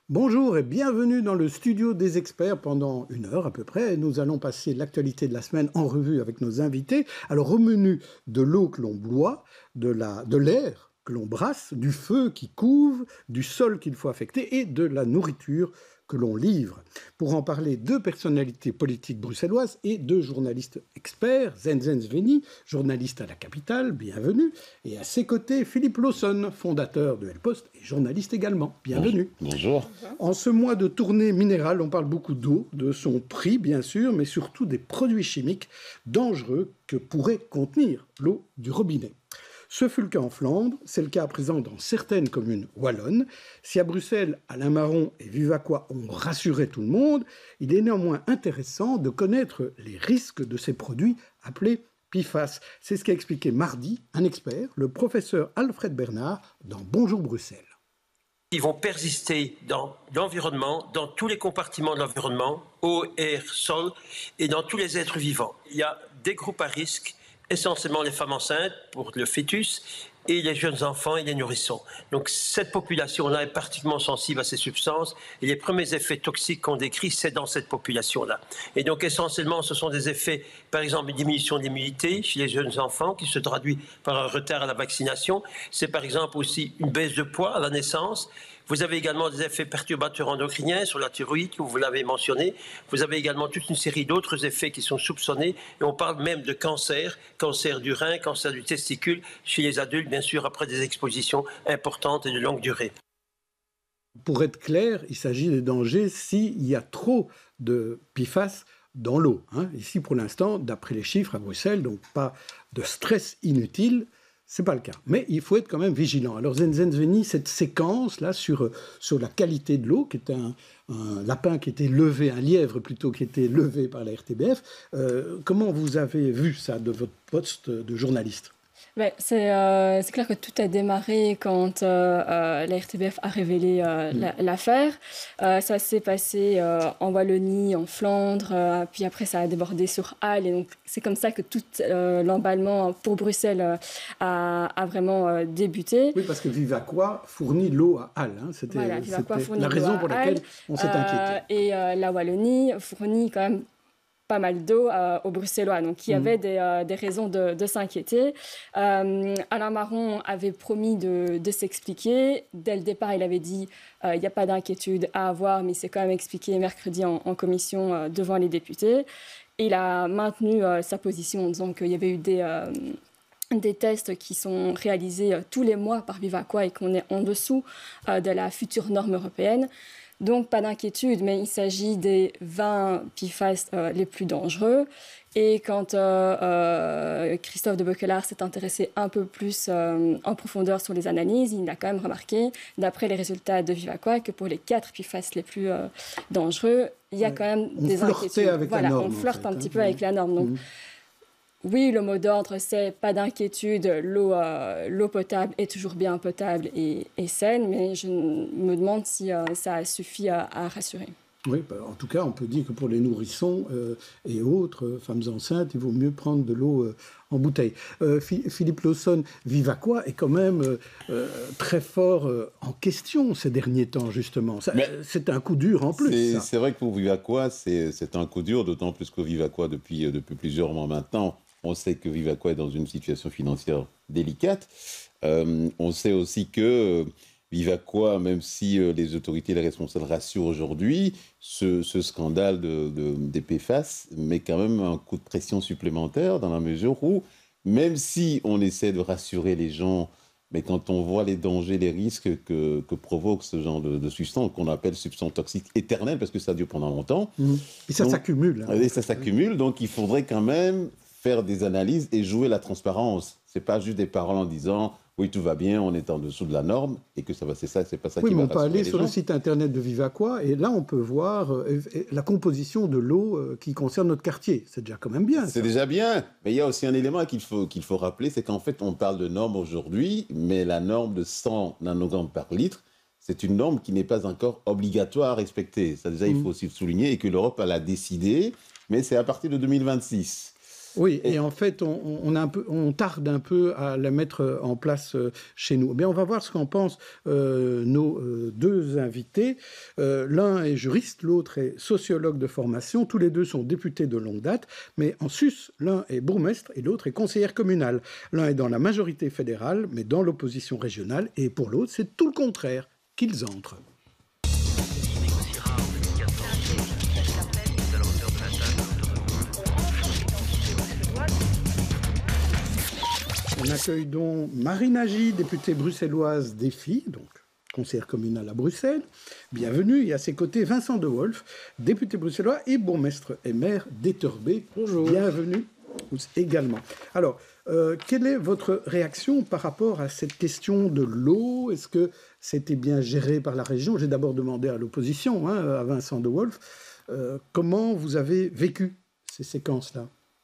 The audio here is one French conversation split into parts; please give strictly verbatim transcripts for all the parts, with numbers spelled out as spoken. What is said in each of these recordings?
Bonjour et bienvenue dans le studio des experts pendant une heure à peu près. Nous allons passer l'actualité de la semaine en revue avec nos invités. Alors au menu de l'eau que l'on boit, de la, de l'air que l'on brasse, du feu qui couve, du sol qu'il faut affecter et de la nourriture que l'on livre. Pour en parler, deux personnalités politiques bruxelloises et deux journalistes experts. Zenzen Sveni, journaliste à la Capitale, bienvenue. Et à ses côtés, Philippe Lawson, fondateur de El Post et journaliste également. Bienvenue. Bonjour. En ce mois de tournée minérale, on parle beaucoup d'eau, de son prix bien sûr, mais surtout des produits chimiques dangereux que pourrait contenir l'eau du robinet. Ce fut le cas en Flandre, c'est le cas à présent dans certaines communes wallonnes. Si à Bruxelles, Alain Marron et Vivaquois ont rassuré tout le monde, il est néanmoins intéressant de connaître les risques de ces produits appelés P F A S. C'est ce qu'a expliqué mardi un expert, le professeur Alfred Bernard, dans Bonjour Bruxelles. Ils vont persister dans l'environnement, dans tous les compartiments de l'environnement, eau, air, sol, et dans tous les êtres vivants. Il y a des groupes à risque, essentiellement les femmes enceintes pour le fœtus et les jeunes enfants et les nourrissons. Donc cette population-là est particulièrement sensible à ces substances et les premiers effets toxiques qu'on décrit, c'est dans cette population-là. Et donc essentiellement, ce sont des effets, par exemple, une diminution de l'immunité chez les jeunes enfants qui se traduit par un retard à la vaccination. C'est par exemple aussi une baisse de poids à la naissance. Vous avez également des effets perturbateurs endocriniens sur la thyroïde, que vous l'avez mentionné. Vous avez également toute une série d'autres effets qui sont soupçonnés. Et on parle même de cancer, cancer du rein, cancer du testicule, chez les adultes, bien sûr, après des expositions importantes et de longue durée. Pour être clair, il s'agit des dangers s'il y a trop de P F A S dans l'eau. Hein. Ici, pour l'instant, d'après les chiffres à Bruxelles, donc pas de stress inutile. Ce n'est pas le cas. Mais il faut être quand même vigilant. Alors, Zenzen Sveni, cette séquence-là sur, sur la qualité de l'eau, qui est un, un lapin qui était levé, un lièvre plutôt qui était levé par la R T B F, euh, comment vous avez vu ça de votre poste de journaliste ? Ben, c'est, euh, c'est clair que tout a démarré quand euh, euh, la R T B F a révélé euh, mmh. la, l'affaire. Euh, ça s'est passé euh, en Wallonie, en Flandre, euh, puis après ça a débordé sur Halle. Et donc c'est comme ça que tout euh, l'emballement pour Bruxelles euh, a, a vraiment euh, débuté. Oui, parce que Vivaquois fournit l'eau à Halle. Hein. C'était, voilà, c'était la raison pour laquelle Halle, on s'est inquiété. Euh, et euh, la Wallonie fournit quand même pas mal d'eau euh, aux Bruxellois. Donc, il y avait mmh. des, euh, des raisons de, de s'inquiéter. Euh, Alain Marron avait promis de, de s'expliquer. Dès le départ, il avait dit euh, il n'y a pas d'inquiétude à avoir, mais il s'est quand même expliqué mercredi en, en commission euh, devant les députés. Et il a maintenu euh, sa position en disant qu'il y avait eu des... Euh, des tests qui sont réalisés euh, tous les mois par Vivaquois et qu'on est en dessous euh, de la future norme européenne. Donc, pas d'inquiétude, mais il s'agit des vingt P F A S euh, les plus dangereux. Et quand euh, euh, Christophe de Beukelare s'est intéressé un peu plus euh, en profondeur sur les analyses, il a quand même remarqué, d'après les résultats de Vivaquois, que pour les quatre P F A S les plus euh, dangereux, il y a ouais. quand même on des inquiétudes. Avec voilà, la norme, on flirte en fait, un hein. petit peu avec la norme. Donc, mmh. oui, le mot d'ordre, c'est pas d'inquiétude, l'eau, euh, l'eau potable est toujours bien potable et, et saine, mais je me demande si euh, ça suffit à, à rassurer. Oui, bah, en tout cas, on peut dire que pour les nourrissons euh, et autres euh, femmes enceintes, il vaut mieux prendre de l'eau euh, en bouteille. Euh, Philippe Lawson, Vivaquois est quand même euh, euh, très fort euh, en question ces derniers temps, justement. Ça, c'est un coup dur en plus. C'est, ça. c'est vrai que pour Vivaquois, c'est, c'est un coup dur, d'autant plus qu'au Vivaquois, depuis, euh, depuis plusieurs mois maintenant, on sait que Vivaquois est dans une situation financière délicate. Euh, on sait aussi que... Euh, Vivaquois, même si euh, les autorités et les responsables rassurent aujourd'hui, ce, ce scandale de, de, des P F A S met quand même un coup de pression supplémentaire dans la mesure où, même si on essaie de rassurer les gens, mais quand on voit les dangers, les risques que, que provoque ce genre de, de substance, qu'on appelle substance toxique éternelle, parce que ça dure pendant longtemps. Mmh. Et ça donc, s'accumule. Hein, et ça s'accumule, donc il faudrait quand même faire des analyses et jouer la transparence. Ce n'est pas juste des paroles en disant... oui, tout va bien, on est en dessous de la norme, et que ça va, c'est ça, c'est pas ça oui, qui va rassurer les gens. Oui, mais on peut aller sur le site internet de Vivaquois, et là, on peut voir euh, la composition de l'eau euh, qui concerne notre quartier. C'est déjà quand même bien. C'est ça. déjà bien, mais il y a aussi un élément qu'il faut, qu'il faut rappeler, c'est qu'en fait, on parle de normes aujourd'hui, mais la norme de cent nanogrammes par litre, c'est une norme qui n'est pas encore obligatoire à respecter. Ça, déjà, mmh. il faut aussi le souligner, et que l'Europe, elle a décidé, mais c'est à partir de deux mille vingt-six. Oui, et en fait, on, on, a un peu, on tarde un peu à la mettre en place chez nous. Mais on va voir ce qu'en pensent euh, nos euh, deux invités. Euh, l'un est juriste, l'autre est sociologue de formation. Tous les deux sont députés de longue date. Mais en sus, l'un est bourgmestre et l'autre est conseillère communale. L'un est dans la majorité fédérale, mais dans l'opposition régionale. Et pour l'autre, c'est tout le contraire qu'ils entrent. On accueille donc Marie Nagy, députée bruxelloise des Filles, donc conseillère communale à Bruxelles. Bienvenue. Et à ses côtés, Vincent De Wolf, député bruxellois et bourgmestre et maire d'Etterbeek. Bonjour. Bienvenue également. Alors, euh, quelle est votre réaction par rapport à cette question de l'eau? Est-ce que c'était bien géré par la région? J'ai d'abord demandé à l'opposition, hein, à Vincent De Wolf, euh, comment vous avez vécu ces séquences-là?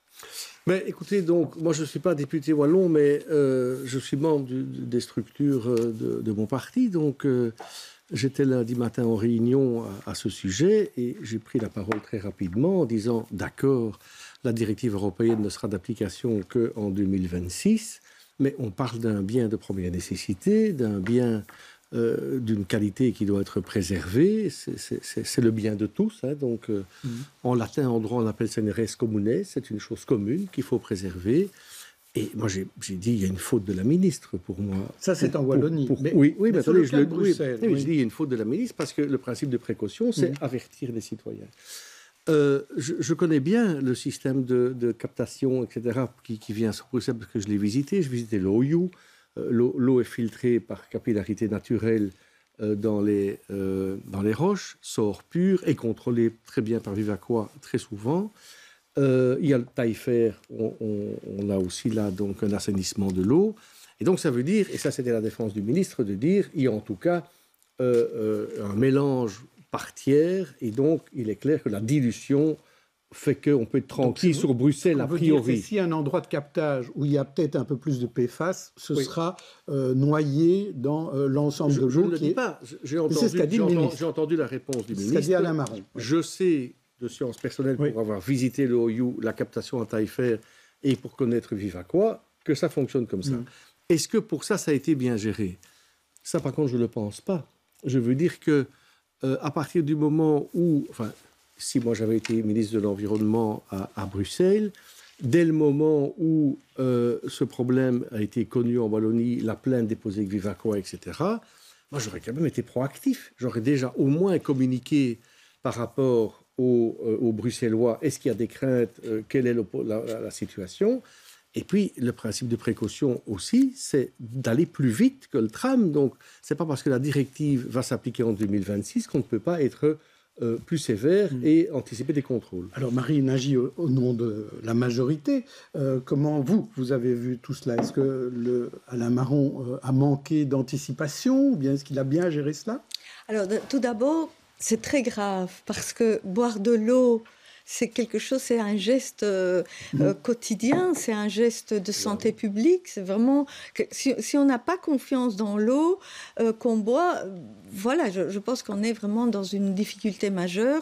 Mais écoutez, donc, moi je ne suis pas député wallon, mais euh, je suis membre du, des structures de, de mon parti. Donc, euh, j'étais lundi matin en réunion à, à ce sujet et j'ai pris la parole très rapidement en disant d'accord, la directive européenne ne sera d'application qu'en deux mille vingt-six, mais on parle d'un bien de première nécessité, d'un bien euh, d'une qualité qui doit être préservée. C'est, c'est, c'est, c'est le bien de tous. Hein, donc, euh, mmh. En latin, en droit, on appelle ça une res communes. C'est une chose commune qu'il faut préserver. Et moi, j'ai, j'ai dit, il y a une faute de la ministre pour moi. Ça, c'est pour, en Wallonie. Pour, pour, mais, oui, oui, mais, mais attendez, je le Bruxelles, oui, oui. Je dis, il y a une faute de la ministre parce que le principe de précaution, c'est mmh. avertir les citoyens. Euh, je, je connais bien le système de, de captation, et cetera, qui, qui vient sur Bruxelles parce que je l'ai visité. Je visitais l'O U. Euh, l'eau, l'eau est filtrée par capillarité naturelle euh, dans, les, euh, dans les roches, sort pure et contrôlée très bien par Vivaquois très souvent. Euh, il y a le taillefer, on, on, on a aussi là donc un assainissement de l'eau. Et donc ça veut dire, et ça c'était la défense du ministre, de dire il y a en tout cas euh, euh, un mélange par tiers, et donc il est clair que la dilution fait qu'on peut être tranquille donc, sur Bruxelles a priori. S'il y a un endroit de captage où il y a peut-être un peu plus de P F A S, ce oui. sera euh, noyé dans euh, l'ensemble je, de l'eau. Je ne le dis est... pas. J'ai entendu, c'est ce qu'a dit j'ai le entendu, ministre. J'ai entendu la réponse du c'est ministre. Ce qu'a dit Alain Marron. Oui. Je sais de sciences personnelles oui. pour avoir visité le O U, la captation à taillefer et pour connaître Vivaquois, que ça fonctionne comme ça. Mmh. Est-ce que pour ça, ça a été bien géré? Ça, par contre, je ne le pense pas. Je veux dire que euh, à partir du moment où... Enfin, si moi j'avais été ministre de l'Environnement à, à Bruxelles, dès le moment où euh, ce problème a été connu en Wallonie, la plainte déposée avec Vivaquois, et cetera, moi j'aurais quand même été proactif. J'aurais déjà au moins communiqué par rapport aux, euh, aux Bruxellois. Est-ce qu'il y a des craintes? euh, Quelle est le, la, la, la situation? Et puis, le principe de précaution aussi, c'est d'aller plus vite que le tram. Donc, ce n'est pas parce que la directive va s'appliquer en deux mille vingt-six qu'on ne peut pas être... Euh, plus sévère mmh. et anticiper des contrôles. Alors Marie Nagy, au, au nom de la majorité, euh, comment vous, vous avez vu tout cela? Est-ce que le, Alain Marron euh, a manqué d'anticipation ou bien est-ce qu'il a bien géré cela? Alors de, tout d'abord, c'est très grave parce que boire de l'eau, c'est quelque chose, c'est un geste euh, mmh. euh, quotidien, c'est un geste de santé publique. C'est vraiment que si, si on n'a pas confiance dans l'eau euh, qu'on boit, euh, voilà, je, je pense qu'on est vraiment dans une difficulté majeure.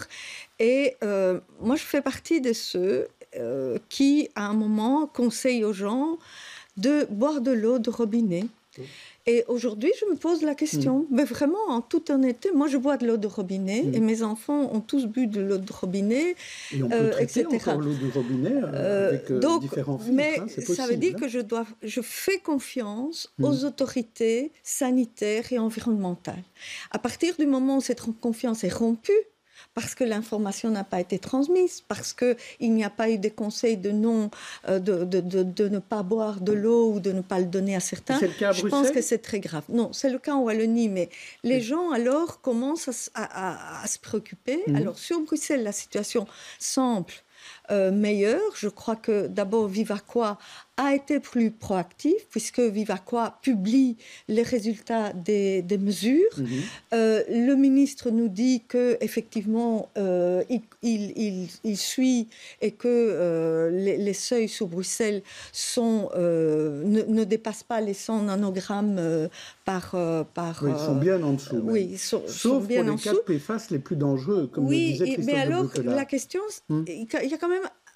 Et euh, moi, je fais partie de ceux euh, qui, à un moment, conseillent aux gens de boire de l'eau de robinet. Mmh. Et aujourd'hui, je me pose la question, mmh. mais vraiment, en toute honnêteté, moi, je bois de l'eau de robinet mmh. et mes enfants ont tous bu de l'eau de robinet, et on peut euh, traiter et cetera. Encore l'eau de robinet euh, avec euh, donc, différents filtres. Mais hein, c'est possible, ça veut dire hein. que je, dois, je fais confiance mmh. aux autorités sanitaires et environnementales. À partir du moment où cette confiance est rompue, parce que l'information n'a pas été transmise, parce qu'il n'y a pas eu des conseils de, non, euh, de, de, de, de ne pas boire de l'eau ou de ne pas le donner à certains. C'est le cas à Je pense que c'est très grave. Non, c'est le cas en Wallonie, mais les oui. gens alors commencent à, à, à se préoccuper. Mmh. Alors sur Bruxelles, la situation semble euh, meilleure. Je crois que d'abord Vivaquois a été plus proactif, puisque Vivaquois publie les résultats des, des mesures. Mmh. Euh, le ministre nous dit qu'effectivement, euh, il, il, il, il suit et que euh, les, les seuils sur Bruxelles sont, euh, ne, ne dépassent pas les cent nanogrammes euh, par... Euh, par oui, ils sont bien en dessous. Euh, oui, ils sont, Sauf sont bien pour en les quatre P F A S les plus dangereux, comme oui, le disait Christophe mais alors, de Bruxelles. la question, mmh. il y a quand même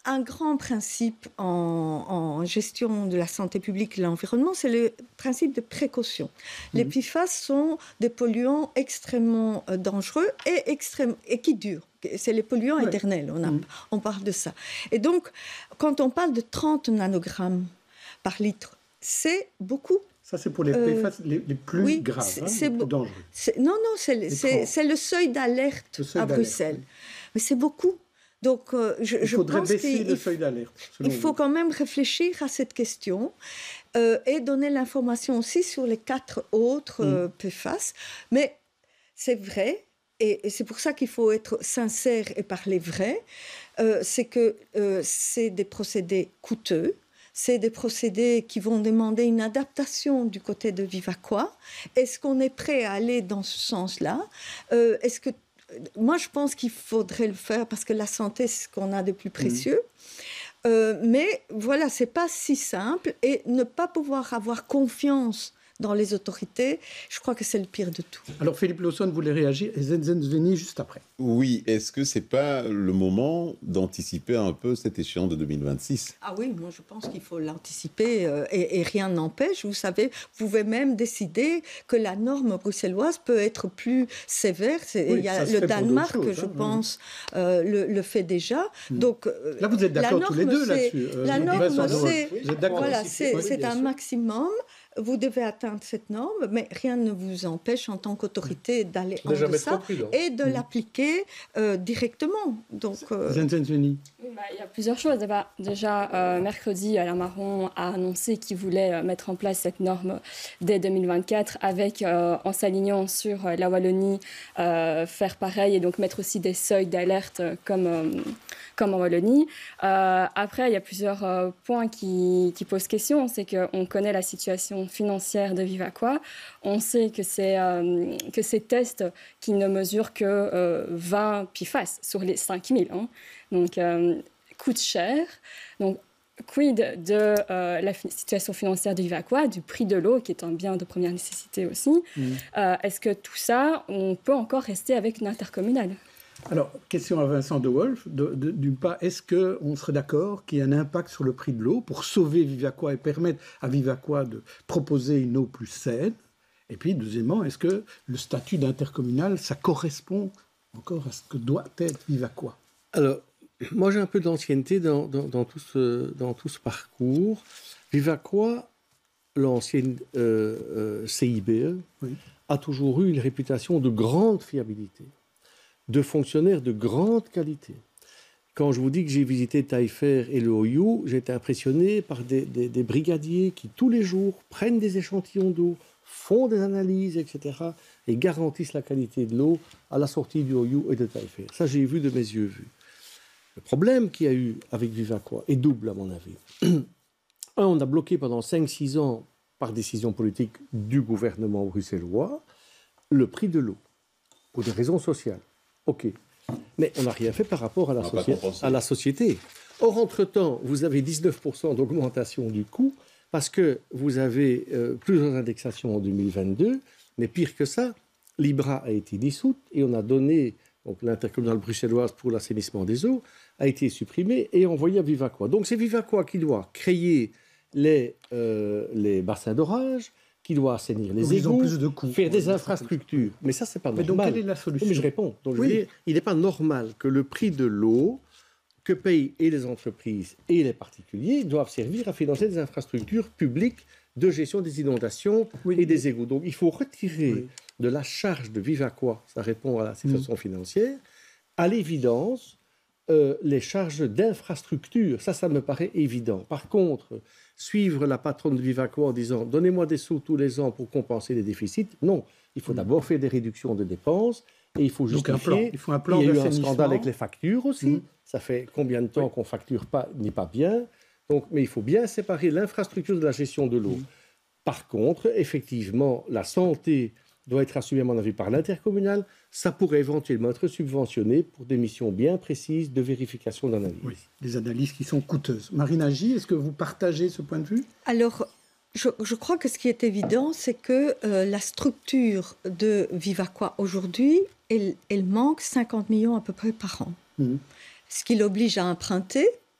un grand principe en, en gestion de la santé publique et de l'environnement, c'est le principe de précaution. Les P F A S sont des polluants extrêmement euh, dangereux et, extrême, et qui durent. C'est les polluants ouais. éternels, on, a, mmh. on parle de ça. Et donc, quand on parle de trente nanogrammes par litre, c'est beaucoup. Ça, c'est pour les P F A S euh, les, les plus oui, graves, c'est, hein, c'est les plus dangereux. C'est, non, non, c'est, c'est, c'est le seuil d'alerte le seuil à d'alerte, Bruxelles. Oui. Mais c'est beaucoup. Donc, euh, je, il faudrait je pense baisser qu'il le seuil d'alerte. Il faut vous. quand même réfléchir à cette question euh, et donner l'information aussi sur les quatre autres euh, mmh. P F A S. Mais c'est vrai, et, et c'est pour ça qu'il faut être sincère et parler vrai, euh, c'est que euh, c'est des procédés coûteux. C'est des procédés qui vont demander une adaptation du côté de Vivaqua. Est-ce qu'on est prêt à aller dans ce sens-là ? euh, Est-ce que Moi, je pense qu'il faudrait le faire parce que la santé, c'est ce qu'on a de plus précieux. Mmh. Euh, mais voilà, c'est pas si simple. Et ne pas pouvoir avoir confiance dans les autorités, je crois que c'est le pire de tout. Alors, Philippe Lawson voulait réagir et Zenzen Sveni juste après. Oui, est-ce que ce n'est pas le moment d'anticiper un peu cette échéance de deux mille vingt-six ? Ah oui, moi je pense qu'il faut l'anticiper euh, et, et rien n'empêche. Vous savez, vous pouvez même décider que la norme bruxelloise peut être plus sévère. C'est, oui, il y a le Danemark, choses, je hein, pense, oui. euh, le, le fait déjà. Mmh. Donc, là, vous êtes d'accord tous les deux c'est, là-dessus. Euh, la norme, c'est, oui, voilà, c'est, oui, c'est un sûr. maximum. Vous devez atteindre cette norme, mais rien ne vous empêche en tant qu'autorité d'aller en deçà et de mmh. l'appliquer euh, directement. Donc, euh... oui, bah, il y a plusieurs choses. Bah, déjà, euh, mercredi, Alain Marron a annoncé qu'il voulait euh, mettre en place cette norme dès deux mille vingt-quatre, avec, euh, en s'alignant sur euh, la Wallonie, euh, faire pareil et donc mettre aussi des seuils d'alerte euh, comme, euh, comme en Wallonie. Euh, après, il y a plusieurs euh, points qui, qui posent question. C'est qu'on connaît la situation financière de Vivaqua. On sait que, c'est, euh, que ces tests qui ne mesurent que euh, vingt P F A S sur les cinq mille, hein, donc euh, coûtent cher. Donc, quid de euh, la fi- situation financière de Vivaqua, du prix de l'eau, qui est un bien de première nécessité aussi. Mmh. Euh, est-ce que tout ça, on peut encore rester avec une intercommunale ? Alors, question à Vincent De Wolf. De, de, d'une part, est-ce qu'on serait d'accord qu'il y ait un impact sur le prix de l'eau pour sauver Vivaqua et permettre à Vivaqua de proposer une eau plus saine ? Et puis, deuxièmement, est-ce que le statut d'intercommunal, ça correspond encore à ce que doit être Vivaqua ? Alors, moi, j'ai un peu d'ancienneté dans, dans, dans, tout, ce, dans tout ce parcours. Vivaqua, l'ancienne euh, euh, C I B E, oui. a toujours eu une réputation de grande fiabilité, de fonctionnaires de grande qualité. Quand je vous dis que j'ai visité Taillefer et le O U, j'ai été impressionné par des, des, des brigadiers qui, tous les jours, prennent des échantillons d'eau, font des analyses, et cetera, et garantissent la qualité de l'eau à la sortie du O U et de Taillefer. Ça, j'ai vu de mes yeux vus. Le problème qu'il y a eu avec Vivaqua est double, à mon avis. Un, on a bloqué pendant cinq six ans, par décision politique du gouvernement bruxellois, le prix de l'eau, pour des raisons sociales. OK. Mais on n'a rien fait par rapport à la, soci- à la société. Or, entre-temps, vous avez dix-neuf pour cent d'augmentation du coût, parce que vous avez euh, plusieurs indexations en deux mille vingt-deux, mais pire que ça, l'I B R A a été dissoute et on a donné, donc l'intercommunale bruxelloise pour l'assainissement des eaux, a été supprimée et envoyée à Vivaqua. Donc c'est Vivaqua qui doit créer les, euh, les bassins d'orage, qui doit assainir les égouts, de coûts, faire des infrastructures. Mais ça, c'est pas normal. Mais donc, quelle est la solution ? Mais je réponds. Donc, oui. je veux dire, il n'est pas normal que le prix de l'eau que payent et les entreprises et les particuliers doivent servir à financer des infrastructures publiques de gestion des inondations oui. et des égouts. Donc, il faut retirer oui. de la charge de Vivaqua, ça répond à la situation mmh. financière, à l'évidence, euh, les charges d'infrastructure. Ça, ça me paraît évident. Par contre, suivre la patronne de Vivaqua en disant « donnez-moi des sous tous les ans pour compenser les déficits », non. Il faut d'abord faire des réductions de dépenses et il faut justifier. Donc un plan. Il faut un plan il y a eu un d'assainissement. scandale avec les factures aussi. Mmh. Ça fait combien de temps oui. qu'on ne facture pas, n'est pas bien. Donc, mais il faut bien séparer l'infrastructure de la gestion de l'eau. Mmh. Par contre, effectivement, la santé doit être assumée, à mon avis, par l'intercommunal. Ça pourrait éventuellement être subventionné pour des missions bien précises de vérification d'analyse. Oui, des analyses qui sont coûteuses. Marine Agy, est-ce que vous partagez ce point de vue ? Alors, je, je crois que ce qui est évident, c'est que euh, la structure de Vivaqua aujourd'hui, elle, elle manque cinquante millions à peu près par an. Mmh. Ce qui l'oblige à emprunter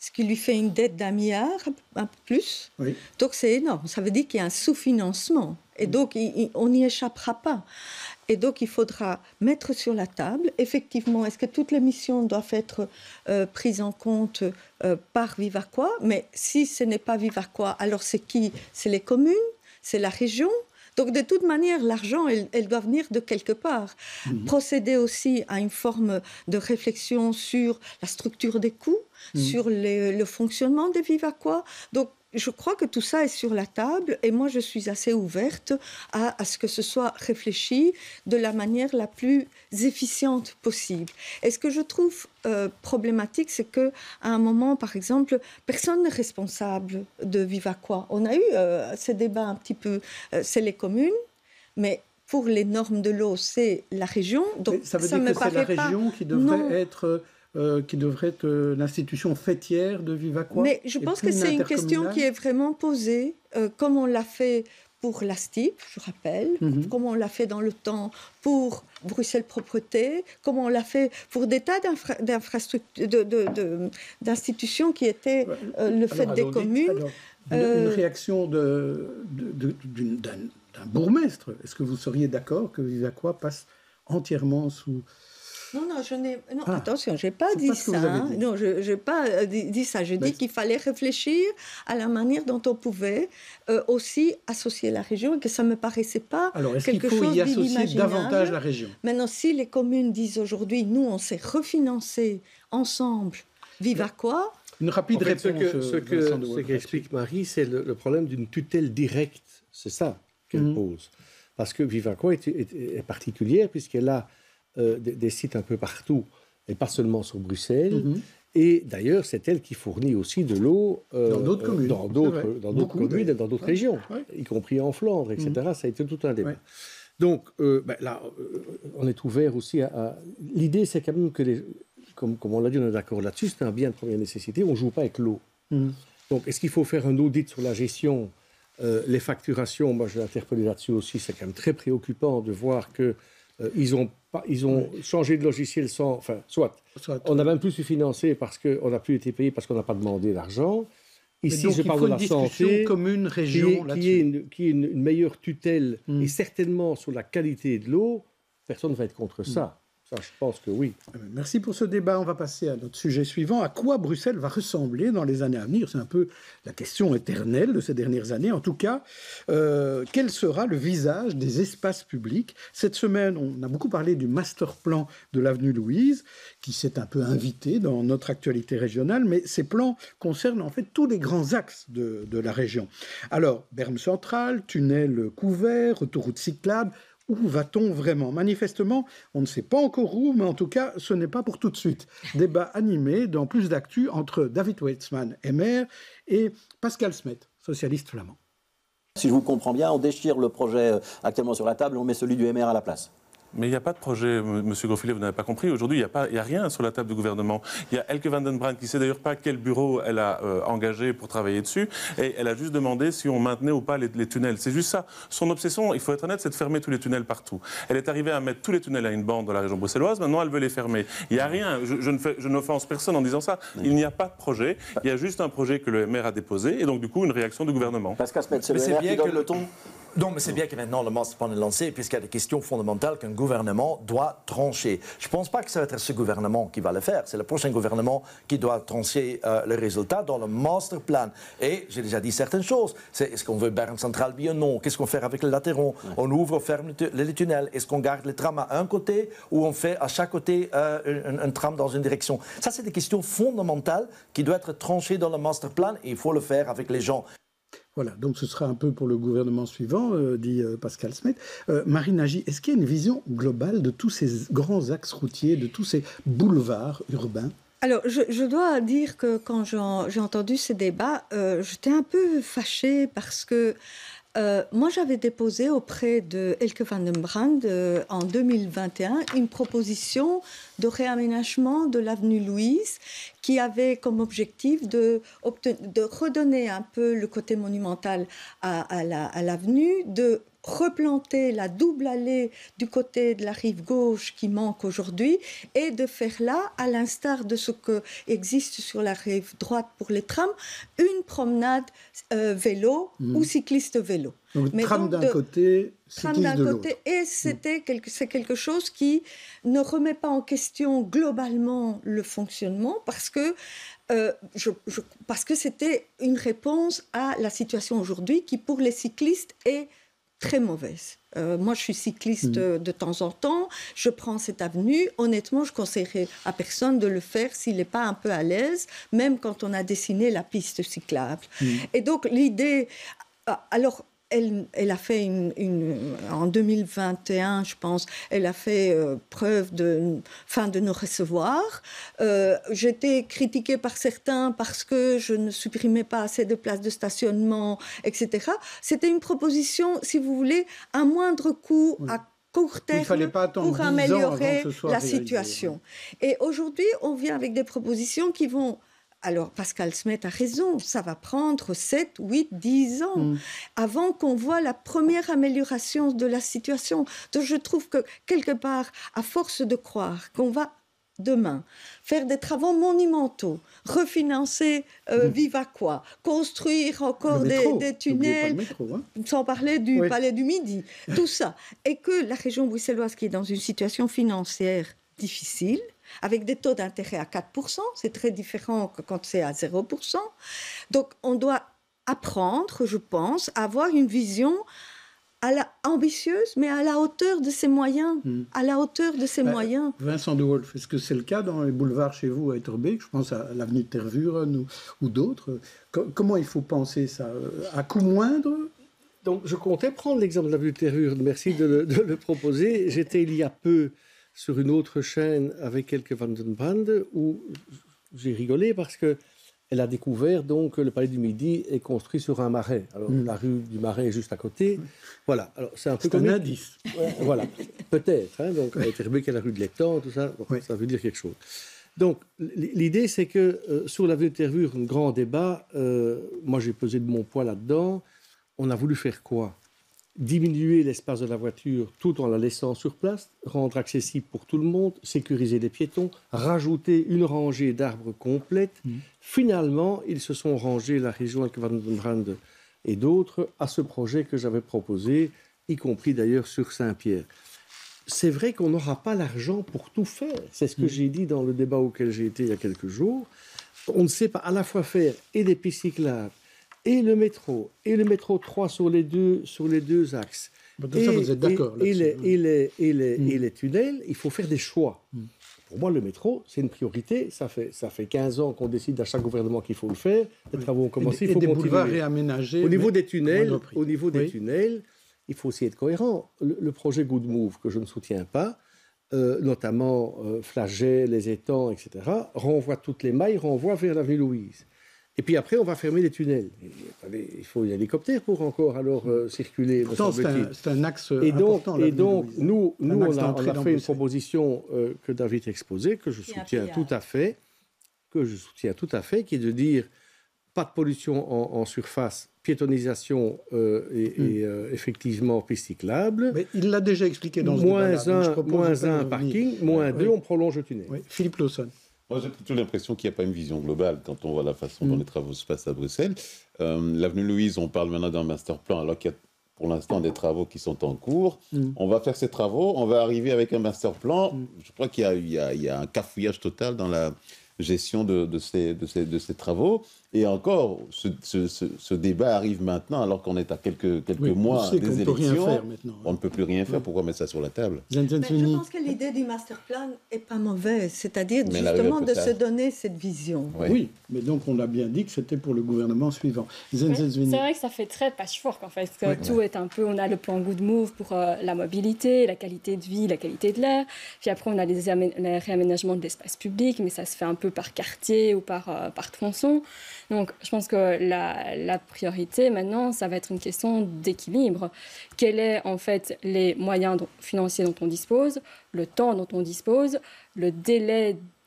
ce qui lui fait une dette d'un milliard, un peu plus. Oui. Donc c'est énorme. Ça veut dire qu'il y a un sous-financement. Et donc, il, il, on n'y échappera pas. Et donc, il faudra mettre sur la table, effectivement, est-ce que toutes les missions doivent être euh, prises en compte euh, par Vivaquois? Mais si ce n'est pas Vivaquois, alors c'est qui? C'est les communes? C'est la région? Donc, de toute manière, l'argent, elle, elle doit venir de quelque part. Mmh. Procéder aussi à une forme de réflexion sur la structure des coûts, mmh. sur les, le fonctionnement des Vivaquois. Donc, je crois que tout ça est sur la table et moi, je suis assez ouverte à, à ce que ce soit réfléchi de la manière la plus efficiente possible. Et ce que je trouve euh, problématique, c'est qu'à un moment, par exemple, personne n'est responsable de Vivaquois. On a eu euh, ces débats un petit peu, euh, c'est les communes, mais pour les normes de l'eau, c'est la région. Donc, mais ça veut ça dire me que c'est la région pas... qui devrait non. être... Euh, qui devrait être euh, l'institution fêtière de Vivaquois. Mais je pense que c'est une question qui est vraiment posée, euh, comme on l'a fait pour la S T I P, je rappelle, mm-hmm. comme on l'a fait dans le temps pour Bruxelles Propreté, comme on l'a fait pour des tas d'infra- d'infrastructures, de, de, de, d'institutions qui étaient euh, le fait alors, des communes. Alors, une, euh... une réaction de, de, de, d'un, d'un bourgmestre. Est-ce que vous seriez d'accord que Vivaquois passe entièrement sous... Non, non, je n'ai... Non, ah, attention, je n'ai pas dit pas ça. Hein. Dit. Non, je n'ai pas dit, dit ça. Je ben, dis qu'il fallait réfléchir à la manière dont on pouvait euh, aussi associer la région et que ça ne me paraissait pas alors, est-ce quelque qu'il faut chose y associer davantage la région? Maintenant, si les communes disent aujourd'hui, nous, on s'est refinancé ensemble, Vivaquois... Une rapide en fait, réponse. Ce que, ce que, ce qu'explique Marie, c'est le, le problème d'une tutelle directe. C'est ça qu'elle mmh. pose. Parce que Vivaquois est, est, est particulière puisqu'elle a Euh, des, des sites un peu partout, et pas seulement sur Bruxelles. Mm-hmm. Et d'ailleurs, c'est elle qui fournit aussi de l'eau euh, dans d'autres communes, dans d'autres, dans d'autres communes et dans d'autres ouais. régions, ouais. y compris en Flandre, et cetera. Mm-hmm. Ça a été tout un débat. Ouais. Donc euh, ben, là, euh, on est ouvert aussi à... à... L'idée, c'est quand même que, les... comme, comme on l'a dit, on est d'accord là-dessus, c'est un bien de première nécessité, on ne joue pas avec l'eau. Mm-hmm. Donc, est-ce qu'il faut faire un audit sur la gestion, euh, les facturations? Moi, je l'ai interpellé là-dessus aussi, c'est quand même très préoccupant de voir que Euh, ils ont, pas, ils ont oui. changé de logiciel sans... Enfin, soit. soit on n'a même plus su financer parce qu'on n'a plus été payé parce qu'on n'a pas demandé d'argent. Ici, donc, je parle de la santé. Commune, région, qui est, une, qui est une, une meilleure tutelle mm. et certainement sur la qualité de l'eau. Personne ne va être contre mm. ça. Ça, je pense que oui. Merci pour ce débat. On va passer à notre sujet suivant. À quoi Bruxelles va ressembler dans les années à venir? C'est un peu la question éternelle de ces dernières années. En tout cas, euh, quel sera le visage des espaces publics? Cette semaine, on a beaucoup parlé du master plan de l'avenue Louise, qui s'est un peu invité dans notre actualité régionale, mais ces plans concernent en fait tous les grands axes de, de la région. Alors, Berme centrale, tunnel couvert, autoroute cyclable. Où va-t-on vraiment? Manifestement, on ne sait pas encore où, mais en tout cas, ce n'est pas pour tout de suite. Débat animé dans Plus d'actu entre David Weitzman, M R, et Pascal Smet, socialiste flamand. Si je vous comprends bien, on déchire le projet actuellement sur la table et on met celui du M R à la place. Mais il n'y a pas de projet, Monsieur Grosfilet, vous n'avez pas compris. Aujourd'hui, il n'y a, pas, il y a rien sur la table du gouvernement. Il y a Elke van den Brand qui ne sait d'ailleurs pas quel bureau elle a euh, engagé pour travailler dessus. Et elle a juste demandé si on maintenait ou pas les, les tunnels. C'est juste ça. Son obsession, il faut être honnête, c'est de fermer tous les tunnels partout. Elle est arrivée à mettre tous les tunnels à une bande dans la région bruxelloise. Maintenant, elle veut les fermer. Il n'y a rien. Je, je, ne fais, je n'offense personne en disant ça. Il n'y a pas de projet. Il y a juste un projet que le M R a déposé. Et donc, du coup, une réaction du gouvernement. Pascal Smet, c'est le M R qui donne le ton. Non, mais c'est bien que maintenant le master plan est lancé, puisqu'il y a des questions fondamentales qu'un gouvernement doit trancher. Je ne pense pas que ça va être ce gouvernement qui va le faire. C'est le prochain gouvernement qui doit trancher euh, les résultats dans le master plan. Et j'ai déjà dit certaines choses. C'est, est-ce qu'on veut Bern Centrale, oui ou non? Qu'est-ce qu'on fait avec les latéraux? Ouais. On ouvre, on ferme les tunnels. Est-ce qu'on garde les trams à un côté ou on fait à chaque côté euh, un, un tram dans une direction? Ça, c'est des questions fondamentales qui doivent être tranchées dans le master plan et il faut le faire avec les gens. Voilà, donc ce sera un peu pour le gouvernement suivant, euh, dit euh, Pascal Smet. Euh, Marie Nagy, est-ce qu'il y a une vision globale de tous ces grands axes routiers, de tous ces boulevards urbains? Alors, je, je dois dire que quand j'en, j'ai entendu ces débats, euh, j'étais un peu fâchée parce que Euh, moi, j'avais déposé auprès de Elke van den Brand euh, en deux mille vingt et un une proposition de réaménagement de l'avenue Louise qui avait comme objectif de, de redonner un peu le côté monumental à, à, la, à l'avenue, de replanter la double allée du côté de la rive gauche qui manque aujourd'hui et de faire là, à l'instar de ce qui existe sur la rive droite pour les trams, une promenade euh, vélo mmh. ou cycliste vélo. Donc, Mais tram d'un côté, cycliste de l'autre. Et c'était quelque, c'est quelque chose qui ne remet pas en question globalement le fonctionnement parce que Euh, je, je, parce que c'était une réponse à la situation aujourd'hui qui, pour les cyclistes, est très mauvaise. Euh, moi, je suis cycliste mmh. de temps en temps, je prends cette avenue. Honnêtement, je conseillerais à personne de le faire s'il n'est pas un peu à l'aise, même quand on a dessiné la piste cyclable. Mmh. Et donc, l'idée... Alors, Elle, elle a fait une, une, en deux mille vingt et un, je pense, elle a fait euh, preuve de, fin, de nous recevoir. Euh, J'étais critiquée par certains parce que je ne supprimais pas assez de places de stationnement, et cetera. C'était une proposition, si vous voulez, à moindre coût, oui. à court terme, il fallait pas attendre pour améliorer que ce soit la réalisé. situation. Et aujourd'hui, on vient avec des propositions qui vont... Alors, Pascal Smet a raison, ça va prendre sept, huit, dix ans mmh. avant qu'on voit la première amélioration de la situation. Donc, je trouve que, quelque part, à force de croire qu'on va demain faire des travaux monumentaux, refinancer euh, mmh. Vivaquois, construire encore métro, des, des tunnels, métro, hein. sans parler du oui. Palais du Midi, tout ça, et que la région bruxelloise, qui est dans une situation financière difficile, avec des taux d'intérêt à quatre pour cent, c'est très différent que quand c'est à zéro pour cent. Donc, on doit apprendre, je pense, à avoir une vision à la, ambitieuse, mais à la hauteur de ses moyens. Mmh. À la hauteur de ses bah, moyens. Vincent de Wolf, est-ce que c'est le cas dans les boulevards chez vous à Etterbeek? Je pense à l'avenue de Tervuren ou, ou d'autres. Co- comment il faut penser ça? À coût moindre? Donc, je comptais prendre l'exemple de l'avenue de Tervuren. Merci de le, de le proposer. J'étais il y a peu sur une autre chaîne avec quelques Van den Brand où j'ai rigolé parce qu'elle a découvert donc, que le Palais du Midi est construit sur un marais. Alors, mmh. la rue du Marais est juste à côté. Mmh. Voilà. Alors, c'est un peu c'est comme un indice. Ouais, voilà. Peut-être. Hein, donc, à Etterbeek, il y a la rue de l'Étang, tout ça. Bon, oui. Ça veut dire quelque chose. Donc, l'idée, c'est que euh, sur l'avenue de Tervuren, un grand débat. Euh, moi, j'ai pesé de mon poids là-dedans. On a voulu faire quoi? Diminuer l'espace de la voiture tout en la laissant sur place, rendre accessible pour tout le monde, sécuriser les piétons, rajouter une rangée d'arbres complète. Mmh. Finalement, ils se sont rangés, la région avec Van den Brand et d'autres, à ce projet que j'avais proposé, y compris d'ailleurs sur Saint-Pierre. C'est vrai qu'on n'aura pas l'argent pour tout faire. C'est ce que mmh. j'ai dit dans le débat auquel j'ai été il y a quelques jours. On ne sait pas à la fois faire et des pistes cyclables, et le métro, et le métro trois sur les deux, sur les deux axes. Bon, et, ça, vous êtes d'accord et, et, les, et, les, et, les, mmh. et les tunnels, il faut faire des choix. Mmh. Pour moi, le métro, c'est une priorité. Ça fait, ça fait quinze ans qu'on décide à chaque gouvernement qu'il faut le faire. Les oui. travaux ont commencé, et, il faut et des continuer. boulevards réaménagés. Au niveau des tunnels, au niveau des oui. tunnels, il faut aussi être cohérent. Le, le projet Good Move, que je ne soutiens pas, euh, notamment euh, Flagey, les étangs, et cetera, renvoie toutes les mailles, renvoie vers l'avenue Louise. Et puis après, on va fermer les tunnels. Il faut un hélicoptère pour encore alors euh, circuler. Pourtant, c'est un, c'est un axe et donc, important. Et donc, nous, nous on, a, on a fait une proposition euh, que David exposait, que je soutiens tout à fait, que je soutiens tout à fait, qui est de dire pas de pollution en, en surface, piétonisation euh, et, mm. et euh, effectivement piste cyclable. Mais il l'a déjà expliqué dans ce moins un, moins un parking, moins oui. deux, on prolonge le tunnel. Oui. Philippe Lawson. Moi, j'ai plutôt l'impression qu'il n'y a pas une vision globale quand on voit la façon mmh. dont les travaux se passent à Bruxelles. Euh, L'avenue Louise, on parle maintenant d'un master plan, alors qu'il y a pour l'instant des travaux qui sont en cours. Mmh. On va faire ces travaux, on va arriver avec un master plan. Mmh. Je crois qu'il y a, il y a, il y a un cafouillage total dans la gestion de, de, ces, de, ces, de ces travaux. Et encore, ce, ce, ce, ce débat arrive maintenant, alors qu'on est à quelques, quelques oui, mois des élections. Peut rien faire maintenant. On ne peut plus rien faire. Oui. Pourquoi mettre ça sur la table? Mais je pense que l'idée du master plan n'est pas mauvaise. C'est-à-dire mais justement de se donner cette vision. Oui. oui, mais donc on a bien dit que c'était pour le gouvernement suivant. Oui, c'est vrai que ça fait très patchwork en fait. Que oui. Tout est un peu... On a le plan Good Move pour euh, la mobilité, la qualité de vie, la qualité de l'air. Puis après, on a les, les réaménagements de l'espace public, mais ça se fait un peu par quartier ou par, euh, par tronçon. Donc, je pense que la, la priorité, maintenant, ça va être une question d'équilibre. Quels sont, en fait, les moyens dont, financiers dont on dispose, le temps dont on dispose, le délai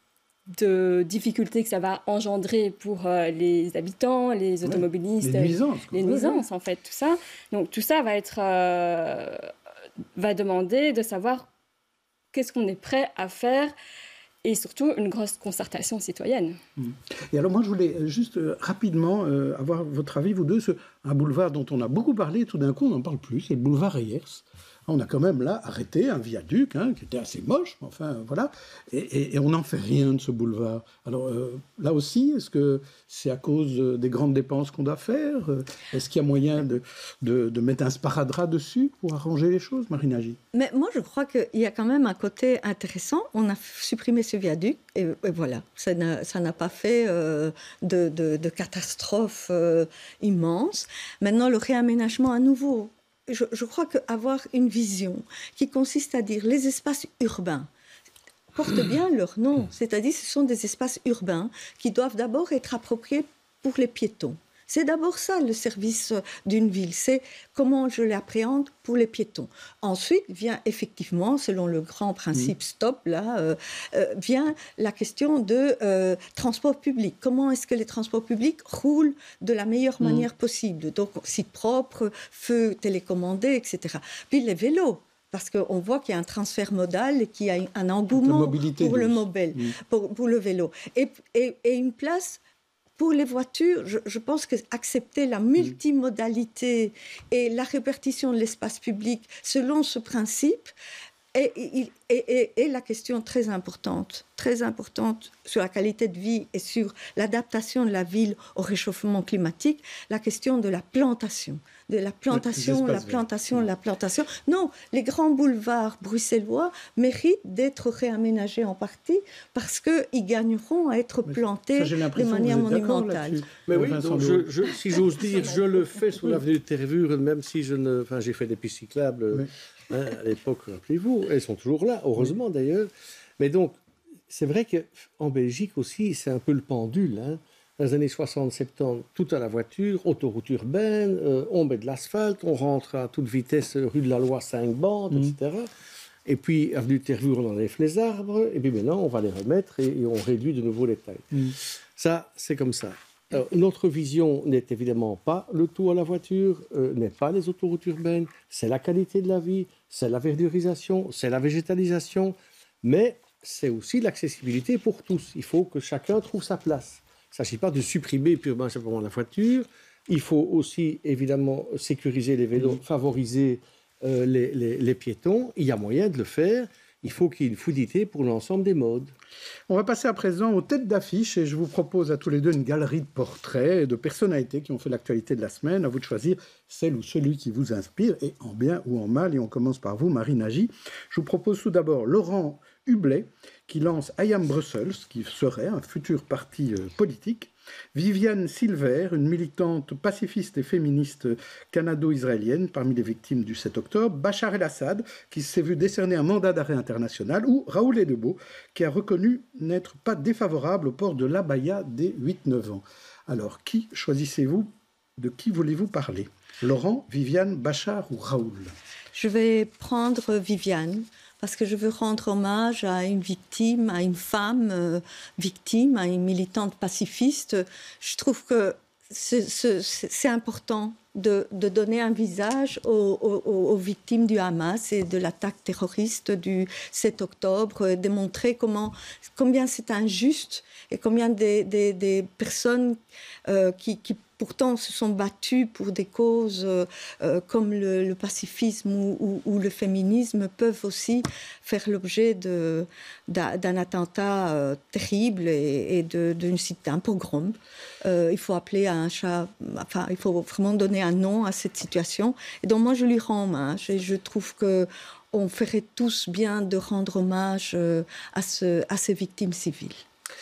de difficultés que ça va engendrer pour euh, les habitants, les automobilistes, ouais, les nuisances, les nuisances en fait, tout ça. Donc tout ça va être euh, va demander de savoir qu'est-ce qu'on est prêt à faire et surtout une grosse concertation citoyenne. Et alors moi je voulais juste euh, rapidement euh, avoir votre avis, vous deux, sur un boulevard dont on a beaucoup parlé, tout d'un coup on n'en parle plus, c'est le boulevard Reyers. On a quand même là arrêté un viaduc hein, qui était assez moche, mais enfin voilà, et, et, et on n'en fait rien de ce boulevard. Alors euh, là aussi, est-ce que c'est à cause des grandes dépenses qu'on doit faire? Est-ce qu'il y a moyen de, de, de mettre un sparadrap dessus pour arranger les choses, Marine Nagy? Mais moi, je crois qu'il y a quand même un côté intéressant. On a supprimé ce viaduc et, et voilà, ça n'a, ça n'a pas fait euh, de, de, de catastrophe euh, immense. Maintenant, le réaménagement à nouveau. Je, je crois qu'avoir une vision qui consiste à dire les espaces urbains portent bien leur nom, c'est-à-dire ce sont des espaces urbains qui doivent d'abord être appropriés pour les piétons. C'est d'abord ça le service d'une ville, c'est comment je l'appréhende pour les piétons. Ensuite vient effectivement, selon le grand principe STOP, là, euh, euh, vient la question de euh, transport public. Comment est-ce que les transports publics roulent de la meilleure manière possible? Donc site propre, feu télécommandé, et cetera. Puis les vélos. Parce qu'on voit qu'il y a un transfert modal et qu'il y a un engouement pour le, mobile, mmh. pour, pour le vélo. Et, et, et une place pour les voitures, je, je pense qu'accepter la multimodalité et la répartition de l'espace public selon ce principe est, est, est, est la question très importante, très importante sur la qualité de vie et sur l'adaptation de la ville au réchauffement climatique, la question de la plantation. De la plantation, la plantation, la plantation. Non, les grands boulevards bruxellois méritent d'être réaménagés en partie parce qu'ils gagneront à être plantés ça, de manière monumentale. Mais oui, donc je, je, si j'ose dire, je le fais sur l'avenue de Tervuren, même si je ne... Enfin, j'ai fait des pistes cyclables oui. hein, à l'époque, rappelez-vous. Elles sont toujours là, heureusement oui. d'ailleurs. Mais donc, c'est vrai qu'en Belgique aussi, c'est un peu le pendule, hein. Dans les années soixante soixante-dix, tout à la voiture, autoroute urbaine, euh, on met de l'asphalte, on rentre à toute vitesse rue de la Loi, cinq bandes, mmh. et cetera. Et puis, avenue de Tervuren, on enlève les arbres, et puis maintenant, on va les remettre et, et on réduit de nouveau les tailles. Mmh. Ça, c'est comme ça. Alors, notre vision n'est évidemment pas le tout à la voiture, euh, n'est pas les autoroutes urbaines, c'est la qualité de la vie, c'est la verdurisation, c'est la végétalisation, mais c'est aussi l'accessibilité pour tous. Il faut que chacun trouve sa place. Il ne s'agit pas de supprimer purement et simplement la voiture. Il faut aussi, évidemment, sécuriser les vélos, mmh. favoriser euh, les, les, les piétons. Il y a moyen de le faire. Il faut qu'il y ait une fluidité pour l'ensemble des modes. On va passer à présent aux têtes d'affiche et je vous propose à tous les deux une galerie de portraits et de personnalités qui ont fait l'actualité de la semaine. À vous de choisir celle ou celui qui vous inspire, et en bien ou en mal. Et on commence par vous, Marine Nagy. Je vous propose tout d'abord Laurent Hublet, qui lance I Am Brussels, qui serait un futur parti euh, politique. Viviane Silver, une militante pacifiste et féministe canado-israélienne parmi les victimes du sept octobre. Bachar el-Assad, qui s'est vu décerner un mandat d'arrêt international. Ou Raoul Edebo, qui a reconnu n'être pas défavorable au port de l'abaya dès huit neuf ans. Alors, qui choisissez-vous? De qui voulez-vous parler? Laurent, Viviane, Bachar ou Raoul? Je vais prendre Viviane, parce que je veux rendre hommage à une victime, à une femme euh, victime, à une militante pacifiste. Je trouve que c'est, c'est, c'est important de, de donner un visage aux, aux, aux victimes du Hamas et de l'attaque terroriste du sept octobre, de montrer comment, combien c'est injuste et combien des, des, des personnes euh, qui, qui pourtant se sont battus pour des causes euh, comme le, le pacifisme ou, ou, ou le féminisme peuvent aussi faire l'objet de, d'un, d'un attentat euh, terrible et, et de, d'une, d'un pogrom. Euh, il faut appeler à un chat, enfin, il faut vraiment donner un nom à cette situation. Et donc moi, je lui rends hommage et je trouve qu'on ferait tous bien de rendre hommage euh, à, ce, à ces victimes civiles.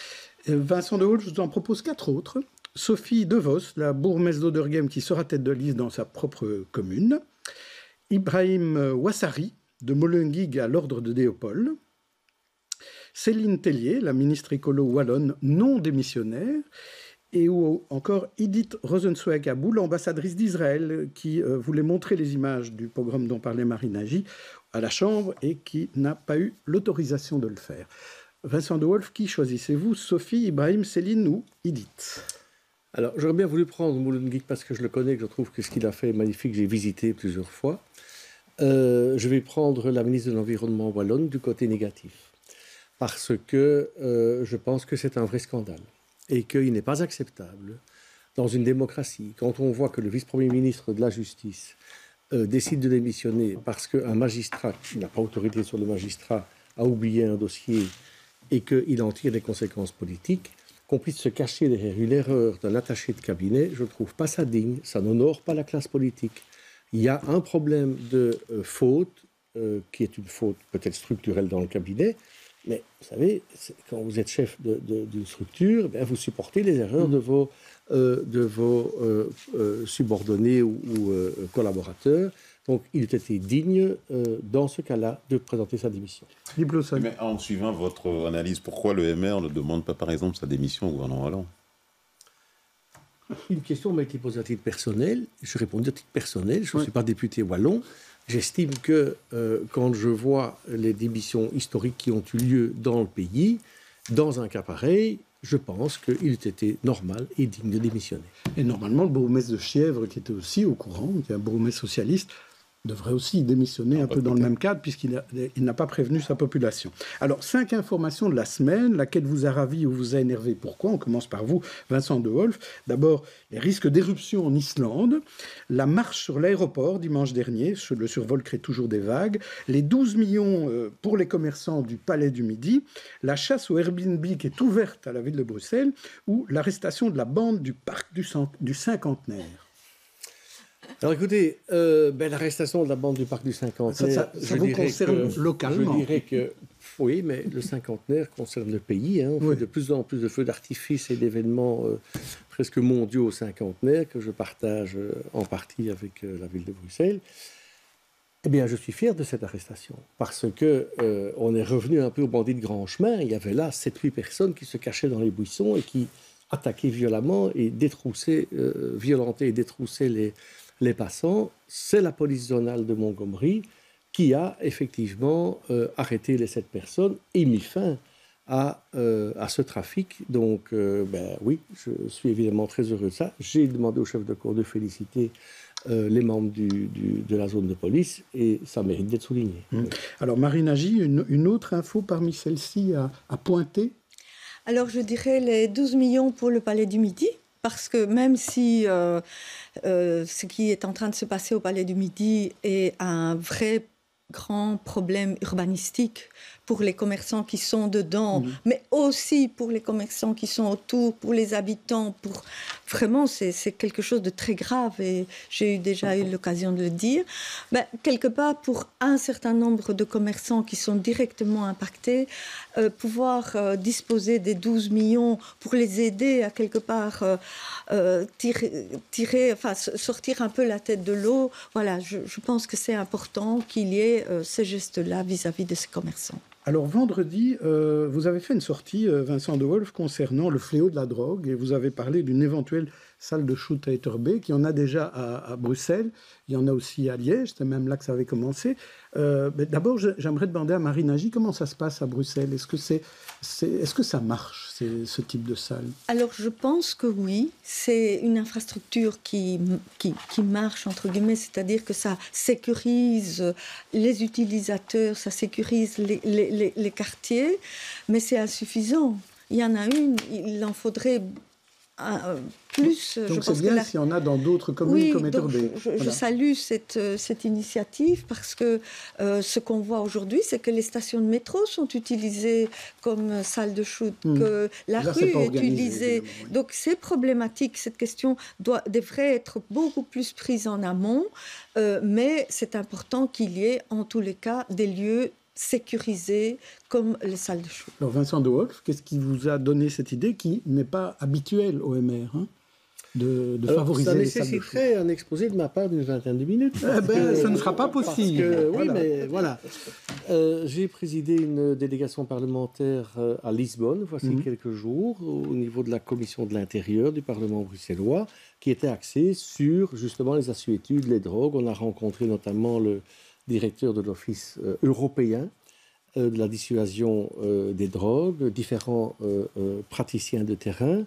Vincent Dehaut, je vous en propose quatre autres. Sophie Devos, la bourgmestre d'Oderghem qui sera tête de liste dans sa propre commune. Ibrahim Ouassari, de Molenbeek à l'ordre de Déopole. Céline Tellier, la ministre écolo wallonne non démissionnaire. Et ou encore Edith Rosenzweig-Abou, l'ambassadrice d'Israël, qui euh, voulait montrer les images du pogrom dont parlait Marine Nagy à la Chambre et qui n'a pas eu l'autorisation de le faire. Vincent de Wolf, qui choisissez-vous? Sophie, Ibrahim, Céline ou Edith? Alors, j'aurais bien voulu prendre Mouloudguic parce que je le connais, que je trouve que ce qu'il a fait est magnifique, j'ai visité plusieurs fois. Euh, je vais prendre la ministre de l'Environnement wallonne du côté négatif. Parce que euh, je pense que c'est un vrai scandale. Et qu'il n'est pas acceptable dans une démocratie, quand on voit que le vice-premier ministre de la Justice euh, décide de démissionner parce qu'un magistrat, qui n'a pas autorité sur le magistrat, a oublié un dossier et qu'il en tire des conséquences politiques, qu'on puisse se cacher derrière une erreur d'un attaché de cabinet, je ne trouve pas ça digne, ça n'honore pas la classe politique. Il y a un problème de euh, faute, euh, qui est une faute peut-être structurelle dans le cabinet, mais vous savez, quand vous êtes chef de, de, d'une structure, bien, vous supportez les erreurs de vos, euh, de vos euh, euh, subordonnés ou, ou euh, collaborateurs. Donc, il eût été digne, euh, dans ce cas-là, de présenter sa démission. Mais en suivant votre analyse, pourquoi le M R ne demande pas, par exemple, sa démission au gouvernement wallon? Une question m'a été posée à titre personnel. Je répondais à titre personnel. Je ne oui. suis pas député wallon. J'estime que euh, quand je vois les démissions historiques qui ont eu lieu dans le pays, dans un cas pareil, je pense qu'il eût été normal et digne de démissionner. Et normalement, le bourgmestre de Chièvre, qui était aussi au courant, qui est un bourgmestre socialiste, devrait aussi démissionner un peu dans le même cadre, puisqu'il a, il n'a pas prévenu sa population. Alors, cinq informations de la semaine. Laquelle vous a ravi ou vous a énervé? Pourquoi? On commence par vous, Vincent de Wolf. D'abord, les risques d'éruption en Islande. La marche sur l'aéroport dimanche dernier. Le survol crée toujours des vagues. Les douze millions pour les commerçants du Palais du Midi. La chasse au Airbnb qui est ouverte à la ville de Bruxelles. Ou l'arrestation de la bande du parc du, cent... du cinquantenaire. Alors écoutez, euh, ben, l'arrestation de la bande du parc du cinquantenaire, ça, ça, ça vous concerne que, localement. Je dirais que oui, mais le cinquantenaire concerne le pays. Hein. On oui. fait de plus en plus de feux d'artifice et d'événements euh, presque mondiaux au cinquantenaire que je partage euh, en partie avec euh, la ville de Bruxelles. Eh bien, je suis fier de cette arrestation parce que euh, on est revenu un peu au bandit de grand chemin. Il y avait là sept huit personnes qui se cachaient dans les buissons et qui attaquaient violemment et détroussaient, euh, violentaient et détroussaient les les passants. C'est la police zonale de Montgomery qui a effectivement euh, arrêté les sept personnes et mis fin à, euh, à ce trafic. Donc, euh, ben oui, je suis évidemment très heureux de ça. J'ai demandé au chef de corps de féliciter euh, les membres du, du, de la zone de police et ça mérite d'être souligné. Mmh. Alors, Marine Agy, une, une autre info parmi celles-ci à, à pointer? Alors, je dirais les douze millions pour le Palais du Midi. Parce que même si euh, euh, ce qui est en train de se passer au Palais du Midi est un vrai grand problème urbanistique pour les commerçants qui sont dedans, mmh. mais aussi pour les commerçants qui sont autour, pour les habitants. Pour... Vraiment, c'est, c'est quelque chose de très grave et j'ai eu déjà eu l'occasion de le dire. Ben, quelque part, pour un certain nombre de commerçants qui sont directement impactés, euh, pouvoir euh, disposer des douze millions pour les aider à quelque part euh, euh, tirer, tirer, enfin, sortir un peu la tête de l'eau, voilà, je, je pense que c'est important qu'il y ait euh, ces gestes-là vis-à-vis de ces commerçants. Alors, vendredi, euh, vous avez fait une sortie, euh, Vincent de Wolf, concernant le fléau de la drogue, et vous avez parlé d'une éventuelle salle de shoot à Etterbeek. Il y en a déjà à, à Bruxelles, il y en a aussi à Liège, c'est même là que ça avait commencé. Euh, mais d'abord, j'aimerais demander à Marine Agy comment ça se passe à Bruxelles. Est-ce que, c'est, c'est, est-ce que ça marche, c'est, ce type de salle? Alors, je pense que oui. C'est une infrastructure qui, qui, qui marche, entre guillemets, c'est-à-dire que ça sécurise les utilisateurs, ça sécurise les, les, les, les quartiers, mais c'est insuffisant. Il y en a une, il en faudrait... Euh, plus. Donc c'est bien la... s'il y en a dans d'autres communes oui, comme Etterbeek. Je, je, voilà. je salue cette, cette initiative parce que euh, ce qu'on voit aujourd'hui, c'est que les stations de métro sont utilisées comme salle de shoot, mmh. que la Là, rue est utilisée. Oui. Donc c'est problématique. Cette question doit, devrait être beaucoup plus prise en amont, euh, mais c'est important qu'il y ait en tous les cas des lieux sécurisés comme les salles de shoot. Alors Vincent de Wolf, qu'est-ce qui vous a donné cette idée qui n'est pas habituelle au M R, hein, de, de Alors, favoriser les salles de shoot? Ça nécessiterait un exposé de ma part d'une vingtaine de minutes. Eh ben, ça ne sera pas possible. Que, voilà. Oui, mais voilà. Euh, j'ai présidé une délégation parlementaire à Lisbonne, voici mm-hmm. quelques jours, au niveau de la commission de l'intérieur du Parlement bruxellois, qui était axée sur justement les assuétudes, les drogues. On a rencontré notamment le directeur de l'Office euh, européen euh, de la dissuasion euh, des drogues, différents euh, euh, praticiens de terrain.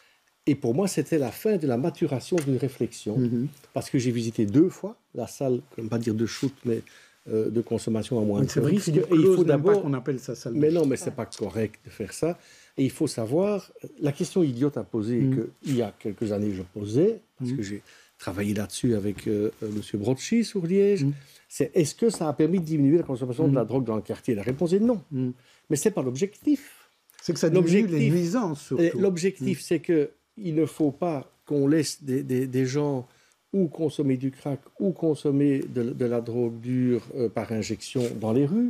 Et pour moi, c'était la fin de la maturation d'une réflexion. Mm-hmm. Parce que j'ai visité deux fois la salle, je ne vais pas dire de shoot, mais euh, de consommation à moindre risque. Et il faut d'abord qu'on appelle ça salle. Mais non, mais c'est pas correct de faire ça. Et il faut savoir, la question idiote à poser, mm. qu'il y a quelques années je posais, parce mm. que j'ai travaillé là-dessus avec euh, M. Brocchi sur Liège, mm. c'est est-ce que ça a permis de diminuer la consommation mm. de la drogue dans le quartier? La réponse est non. Mm. Mais c'est pas l'objectif. C'est que ça diminue les nuisances, surtout. L'objectif, mm. c'est qu'il ne faut pas qu'on laisse des, des, des gens ou consommer du crack ou consommer de, de la drogue dure euh, par injection dans les rues,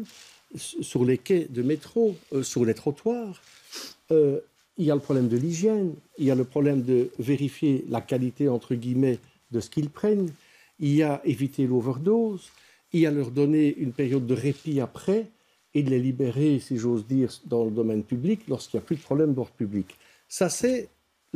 sur les quais de métro, euh, sur les trottoirs. Euh, il y a le problème de l'hygiène, il y a le problème de vérifier la qualité, entre guillemets, de ce qu'ils prennent, il y a éviter l'overdose, il y a leur donner une période de répit après et de les libérer, si j'ose dire, dans le domaine public lorsqu'il n'y a plus de problème d'ordre public. Ça, c'est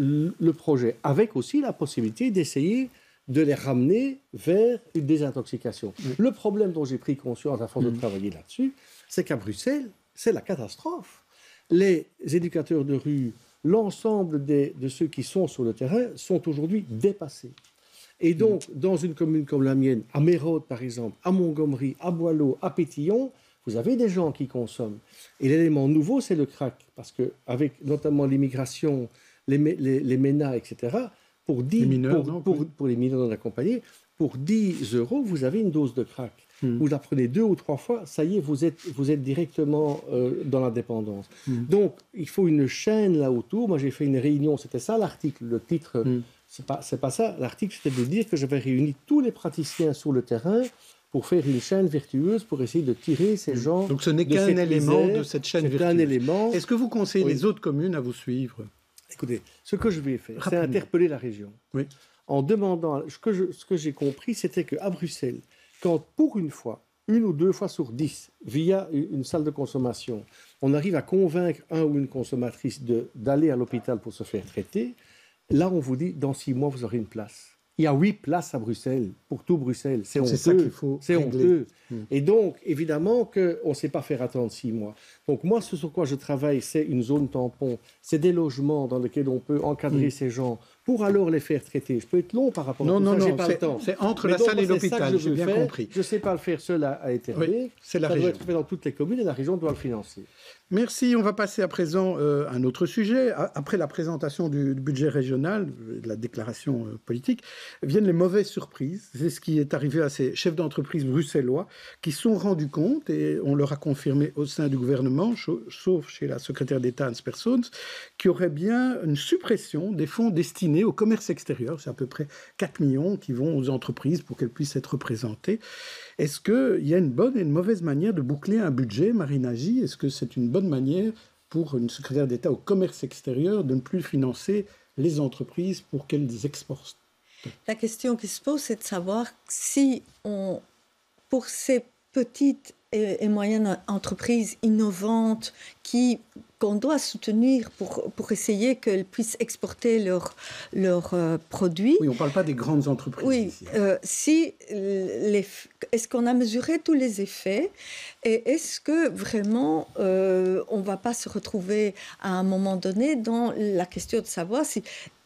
le projet, avec aussi la possibilité d'essayer de les ramener vers une désintoxication. Oui. Le problème dont j'ai pris conscience à force mmh. de travailler là-dessus, c'est qu'à Bruxelles, c'est la catastrophe. Les éducateurs de rue, l'ensemble des, de ceux qui sont sur le terrain sont aujourd'hui dépassés. Et donc, mmh. dans une commune comme la mienne, à Mérode par exemple, à Montgomery, à Boileau, à Pétillon, vous avez des gens qui consomment. Et l'élément nouveau, c'est le crack. Parce qu'avec notamment l'immigration, les, les, les M E N A, et cetera, pour, dix, les mineurs, pour, non, pour, pour les mineurs non accompagnés, pour dix euros, vous avez une dose de crack. Mm. Vous la prenez deux ou trois fois, ça y est, vous êtes, vous êtes directement euh, dans la dépendance. Mm. Donc, il faut une chaîne là autour. Moi, j'ai fait une réunion, c'était ça l'article, le titre, mm. c'est pas, c'est pas ça. L'article, c'était de dire que j'avais réuni tous les praticiens sur le terrain pour faire une chaîne vertueuse, pour essayer de tirer ces gens. Donc, ce n'est qu'un élément de cette chaîne vertueuse. Un élément. Est-ce que vous conseillez oui. les autres communes à vous suivre? Écoutez, ce que je vais faire, c'est interpeller la région. Oui. En demandant, ce que, je, ce que j'ai compris, c'était qu'à Bruxelles, quand pour une fois, une ou deux fois sur dix, via une salle de consommation, on arrive à convaincre un ou une consommatrice de, d'aller à l'hôpital pour se faire traiter, là on vous dit, dans six mois, vous aurez une place. Il y a huit places à Bruxelles, pour tout Bruxelles. C'est honteux. C'est ça qu'il faut C'est régler. honteux. Mmh. Et donc, évidemment qu'on ne sait pas faire attendre six mois. Donc moi, ce sur quoi je travaille, c'est une zone tampon. C'est des logements dans lesquels on peut encadrer mmh. ces gens pour alors les faire traiter. Je peux être long par rapport non, à tout non, ça, non, j'ai pas c'est, le temps. C'est entre Mais la donc, salle et l'hôpital, j'ai bien faire. compris. Je ne sais pas le faire seul à, à Éternel. Oui, c'est la ça région. doit être fait dans toutes les communes et la région doit le financer. Merci. On va passer à présent euh, à un autre sujet. Après la présentation du budget régional, de la déclaration euh, politique, viennent les mauvaises surprises. C'est ce qui est arrivé à ces chefs d'entreprise bruxellois qui se sont rendus compte, et on leur a confirmé au sein du gouvernement, sauf chez la secrétaire d'État Hans Persons, qu'il y aurait bien une suppression des fonds destinés au commerce extérieur. C'est à peu près quatre millions qui vont aux entreprises pour qu'elles puissent être représentées. Est-ce qu'il y a une bonne et une mauvaise manière de boucler un budget, Marine Agy? Est-ce que c'est une bonne manière pour une secrétaire d'État au commerce extérieur de ne plus financer les entreprises pour qu'elles exportent? La question qui se pose, c'est de savoir si on, pour ces petites et, et moyennes entreprises innovantes qui, qu'on doit soutenir pour, pour essayer qu'elles puissent exporter leurs leur, euh, produits. Oui, on ne parle pas des grandes entreprises. Oui, ici. Euh, si les, est-ce qu'on a mesuré tous les effets et est-ce que vraiment euh, on ne va pas se retrouver à un moment donné dans la question de savoir si...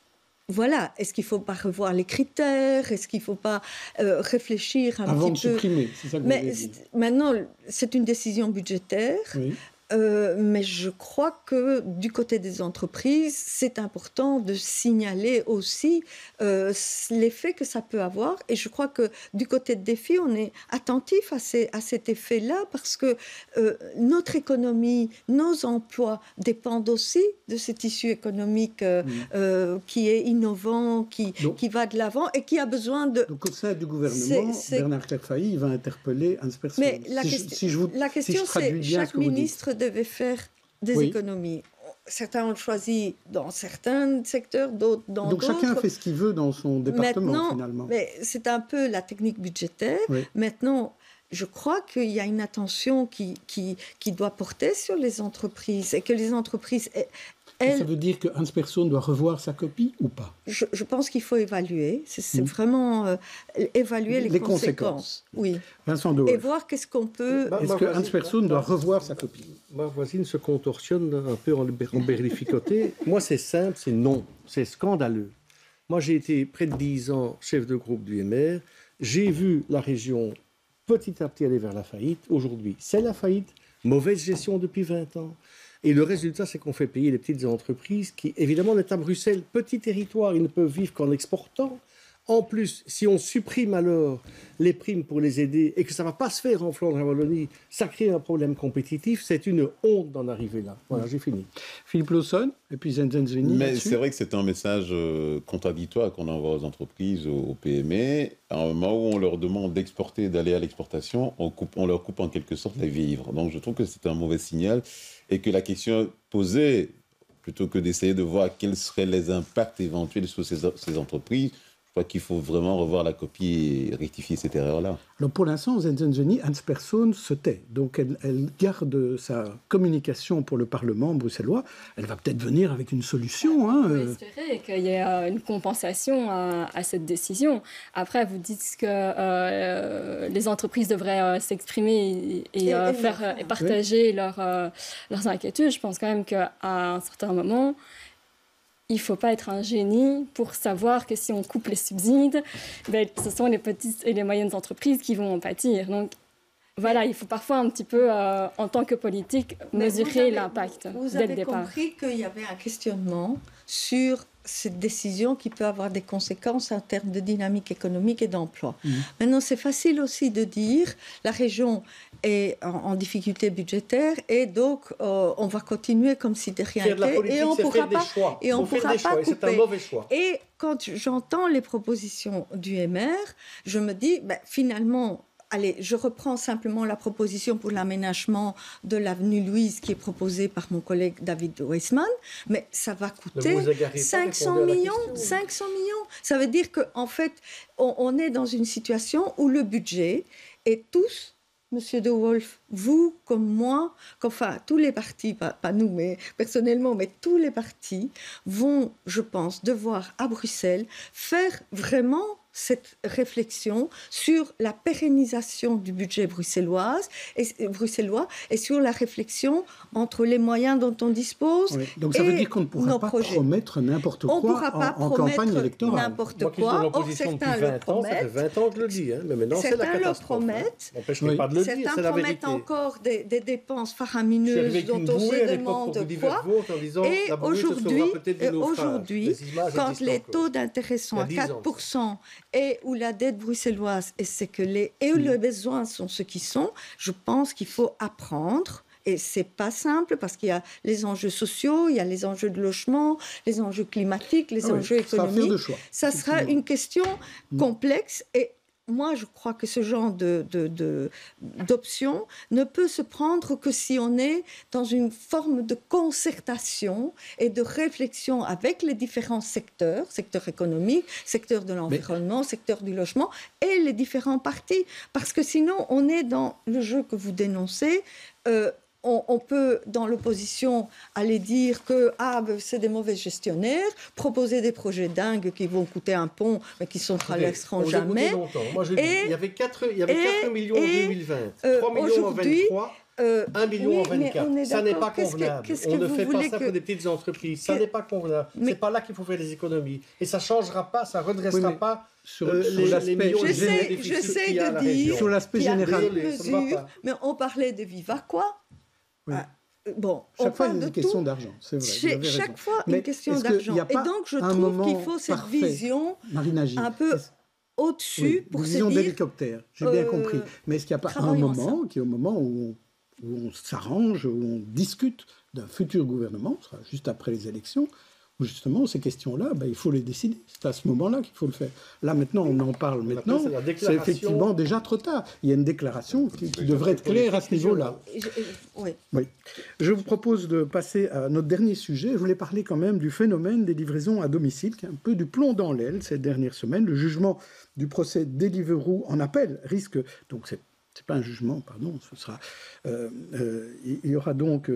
Voilà, est-ce qu'il ne faut pas revoir les critères? Est-ce qu'il ne faut pas euh, réfléchir un Avant petit de peu... supprimer, c'est ça que Mais vous avez dit. Maintenant, c'est une décision budgétaire. Oui. Euh, mais je crois que du côté des entreprises, c'est important de signaler aussi euh, l'effet que ça peut avoir. Et je crois que du côté de Défi, on est attentif à, ces, à cet effet-là parce que euh, notre économie, nos emplois dépendent aussi de ce tissu économique euh, mmh. euh, qui est innovant, qui, donc, qui va de l'avant et qui a besoin de... Donc au sein du gouvernement, c'est, c'est... Bernard Clairfailly va interpeller Hans Persons. Mais la, si question, je, si je vous, la question, si je c'est chaque ministre devait faire des oui. économies. Certains ont choisi dans certains secteurs, d'autres dans Donc d'autres. Donc chacun fait ce qu'il veut dans son département, Maintenant, finalement. Mais c'est un peu la technique budgétaire. Oui. Maintenant, je crois qu'il y a une attention qui, qui, qui doit porter sur les entreprises et que les entreprises Elle, ça veut dire que Hans Persson doit revoir sa copie ou pas? je, je pense qu'il faut évaluer. C'est, c'est mmh. vraiment euh, évaluer les, les conséquences. conséquences. Oui. Vincent de Wolf. Et voir qu'est-ce qu'on peut... Bah, Est-ce que Hans Persson doit revoir sa copie? Ma voisine se contorsionne un peu en, en berlificoté. Moi, c'est simple, c'est non. C'est scandaleux. Moi, j'ai été près de dix ans chef de groupe du M R. J'ai vu la région petit à petit aller vers la faillite. Aujourd'hui, c'est la faillite. Mauvaise gestion depuis vingt ans. Et le résultat, c'est qu'on fait payer les petites entreprises qui, évidemment, on est à Bruxelles, petit territoire, ils ne peuvent vivre qu'en exportant. En plus, si on supprime alors les primes pour les aider et que ça ne va pas se faire en Flandre et en Wallonie, ça crée un problème compétitif. C'est une honte d'en arriver là. Voilà, j'ai fini. Philippe Lawson, et puis Zenzen Zveni. Mais c'est vrai que c'est un message euh, contradictoire qu'on envoie aux entreprises, aux, aux P M E. À un moment où on leur demande d'exporter, d'aller à l'exportation, on, coupe, on leur coupe en quelque sorte les vivres. Donc je trouve que c'est un mauvais signal et que la question posée, plutôt que d'essayer de voir quels seraient les impacts éventuels sur ces, ces entreprises, je crois qu'il faut vraiment revoir la copie et rectifier cette erreur-là. Alors pour l'instant, Zenzen Zveni, Hans Persson se tait. Donc elle, elle garde sa communication pour le Parlement bruxellois. Elle va peut-être venir avec une solution. Hein. On peut espérer qu'il y ait une compensation à, à cette décision. Après, vous dites que euh, les entreprises devraient euh, s'exprimer et, et, et, euh, faire, euh, et partager oui. leur, euh, leurs inquiétudes. Je pense quand même qu'à un certain moment, il ne faut pas être un génie pour savoir que si on coupe les subsides, ben, ce sont les petites et les moyennes entreprises qui vont en pâtir. Donc voilà, il faut parfois un petit peu, euh, en tant que politique, mesurer l'impact vous dès avez le départ. compris qu'il y avait un questionnement sur cette décision qui peut avoir des conséquences en termes de dynamique économique et d'emploi. Mmh. Maintenant, c'est facile aussi de dire la région est en, en difficulté budgétaire et donc euh, on va continuer comme si de rien n'était et on ne pourra pas, et on pourra pas couper. C'est un mauvais choix. Et quand j'entends les propositions du M R, je me dis ben, finalement. Allez, je reprends simplement la proposition pour l'aménagement de l'avenue Louise qui est proposée par mon collègue David Weissman, mais ça va coûter cinq cents millions. cinq cents millions. Ça veut dire qu'en fait, on, on est dans une situation où le budget est tous, Monsieur De Wolf, vous comme moi, enfin tous les partis, pas, pas nous, mais personnellement, mais tous les partis vont, je pense, devoir à Bruxelles faire vraiment cette réflexion sur la pérennisation du budget bruxelloise et, bruxellois et sur la réflexion entre les moyens dont on dispose. Oui, donc ça veut dire qu'on ne pourra pas projets. promettre n'importe quoi on pourra pas en, en campagne électorale. N'importe quoi. Or, certains le promettent. Ça fait vingt ans que je le dis, hein, mais maintenant c'est la catastrophe. Le promettent. Hein. Oui. Pas de le certains dire, c'est promettent encore des, des dépenses faramineuses dont on se demande quoi. Et aujourd'hui, aujourd'hui quand les taux d'intérêt sont à quatre pour cent et où la dette bruxelloise est ce que les, et où mmh. les besoins sont ce qu'ils sont, je pense qu'il faut apprendre. Et c'est pas simple parce qu'il y a les enjeux sociaux, il y a les enjeux de logement, les enjeux climatiques, les ah enjeux oui, économiques. Choix, ça sera une question mmh. complexe et moi, je crois que ce genre de, de, de, d'option ne peut se prendre que si on est dans une forme de concertation et de réflexion avec les différents secteurs, secteur économique, secteur de l'environnement, Mais... secteur du logement, et les différents partis. Parce que sinon, on est dans le jeu que vous dénoncez. Euh, On, on peut, dans l'opposition, aller dire que ah, ben, c'est des mauvais gestionnaires, proposer des projets dingues qui vont coûter un pont, mais qui sont à l'extrange jamais. Moi, je et, il y avait quatre, il y avait quatre millions en deux mille vingt, euh, trois millions en vingt-trois, euh, un million oui, en vingt-quatre. Ça n'est pas convenable. Qu'est-ce que, qu'est-ce on ne fait pas ça que... pour des petites entreprises. Ça n'est pas convenable. Mais... C'est pas là qu'il faut faire les économies. Et ça ne changera pas, ça ne redressera oui, pas... Sur, euh, sur les, les j'essaie, j'essaie de dire sur l'aspect général. Mesure, mais on parlait de Vivaquois. Oui. Ah, bon, chaque fois, il y a une question d'argent, c'est vrai. Chaque raison. fois, Mais une question d'argent. Et donc, je trouve qu'il faut cette parfait, vision un peu au-dessus oui, pour se vision dire... d'hélicoptère, j'ai euh, bien compris. Mais est-ce qu'il n'y a pas un moment, qui est au moment où on, où on s'arrange, où on discute d'un futur gouvernement, ce sera juste après les élections, où justement, ces questions-là, ben, il faut les décider. C'est à ce moment-là qu'il faut le faire. Là, maintenant, on en parle maintenant. C'est, c'est effectivement déjà trop tard. Il y a une déclaration qui, qui devrait être claire à ce niveau-là. Oui. Oui. Je vous propose de passer à notre dernier sujet. Je voulais parler quand même du phénomène des livraisons à domicile, qui est un peu du plomb dans l'aile ces dernières semaines. Le jugement du procès Deliveroo en appel risque... Donc, c'est, c'est pas un jugement, pardon. Ce sera, euh, euh, il y aura donc... Euh,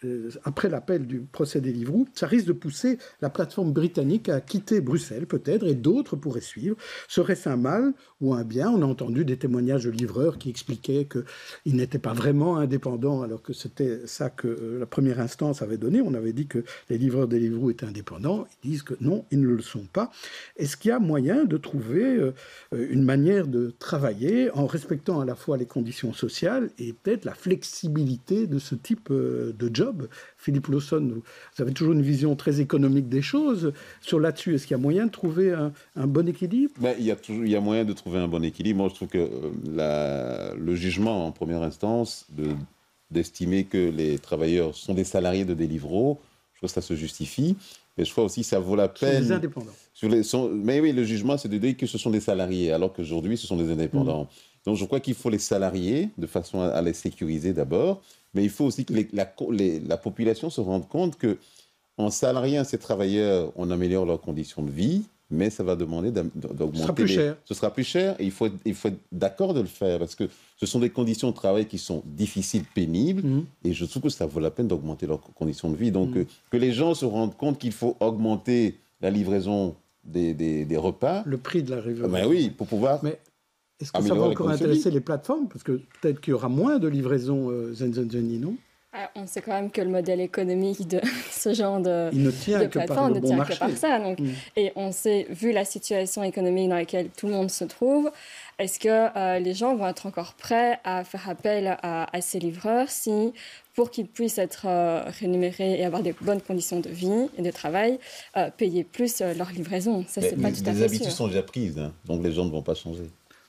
euh, après l'appel du procès Deliveroo, ça risque de pousser la plateforme britannique à quitter Bruxelles peut-être, et d'autres pourraient suivre. Serait-ce un mal ou un bien? On a entendu des témoignages de livreurs qui expliquaient qu'ils n'étaient pas vraiment indépendants, alors que c'était ça que euh, la première instance avait donné. On avait dit que les livreurs Deliveroo étaient indépendants. Ils disent que non, ils ne le sont pas. Est-ce qu'il y a moyen de trouver euh, une manière de travailler en respectant à la fois les conditions sociales et peut-être la flexibilité de ce type euh, de job? Philippe Lawson, vous avez toujours une vision très économique des choses. Sur là-dessus, est-ce qu'il y a moyen de trouver un, un bon équilibre? Ben, il y a toujours, il y a moyen de trouver un bon équilibre. Moi, je trouve que euh, la, le jugement en première instance de, d'estimer que les travailleurs sont des salariés de Deliveroo, je trouve que ça se justifie. Mais je crois aussi que ça vaut la peine... Ce sont des indépendants. Sur les, sont, mais oui, le jugement, c'est de dire que ce sont des salariés, alors qu'aujourd'hui, ce sont des indépendants. Mmh. Donc, je crois qu'il faut les salarier de façon à, à les sécuriser d'abord. Mais il faut aussi que les, la, les, la population se rende compte qu'en salariant ces travailleurs, on améliore leurs conditions de vie, mais ça va demander d'augmenter... Ce sera plus les, cher. Ce sera plus cher et il faut, il faut être d'accord de le faire parce que ce sont des conditions de travail qui sont difficiles, pénibles, mmh. et je trouve que ça vaut la peine d'augmenter leurs conditions de vie. Donc, mmh. euh, que les gens se rendent compte qu'il faut augmenter la livraison des, des, des repas. Le prix de la livraison. Ben oui, pour pouvoir... Mais est-ce que ça va encore intéresser les plateformes? Parce que peut-être qu'il y aura moins de livraisons euh, Zen Zen Zeni, non? Ah, on sait quand même que le modèle économique de ce genre de, Il ne tient de que par plateforme le ne bon tient marché. que par ça. Donc, mm. Et on sait, vu la situation économique dans laquelle tout le monde se trouve, est-ce que euh, les gens vont être encore prêts à faire appel à, à ces livreurs si, pour qu'ils puissent être euh, rémunérés et avoir des bonnes conditions de vie et de travail, euh, payer plus euh, leur livraison? Ça, c'est pas tout à fait sûr. Les habitudes sont déjà prises, hein, donc les gens ne vont pas changer.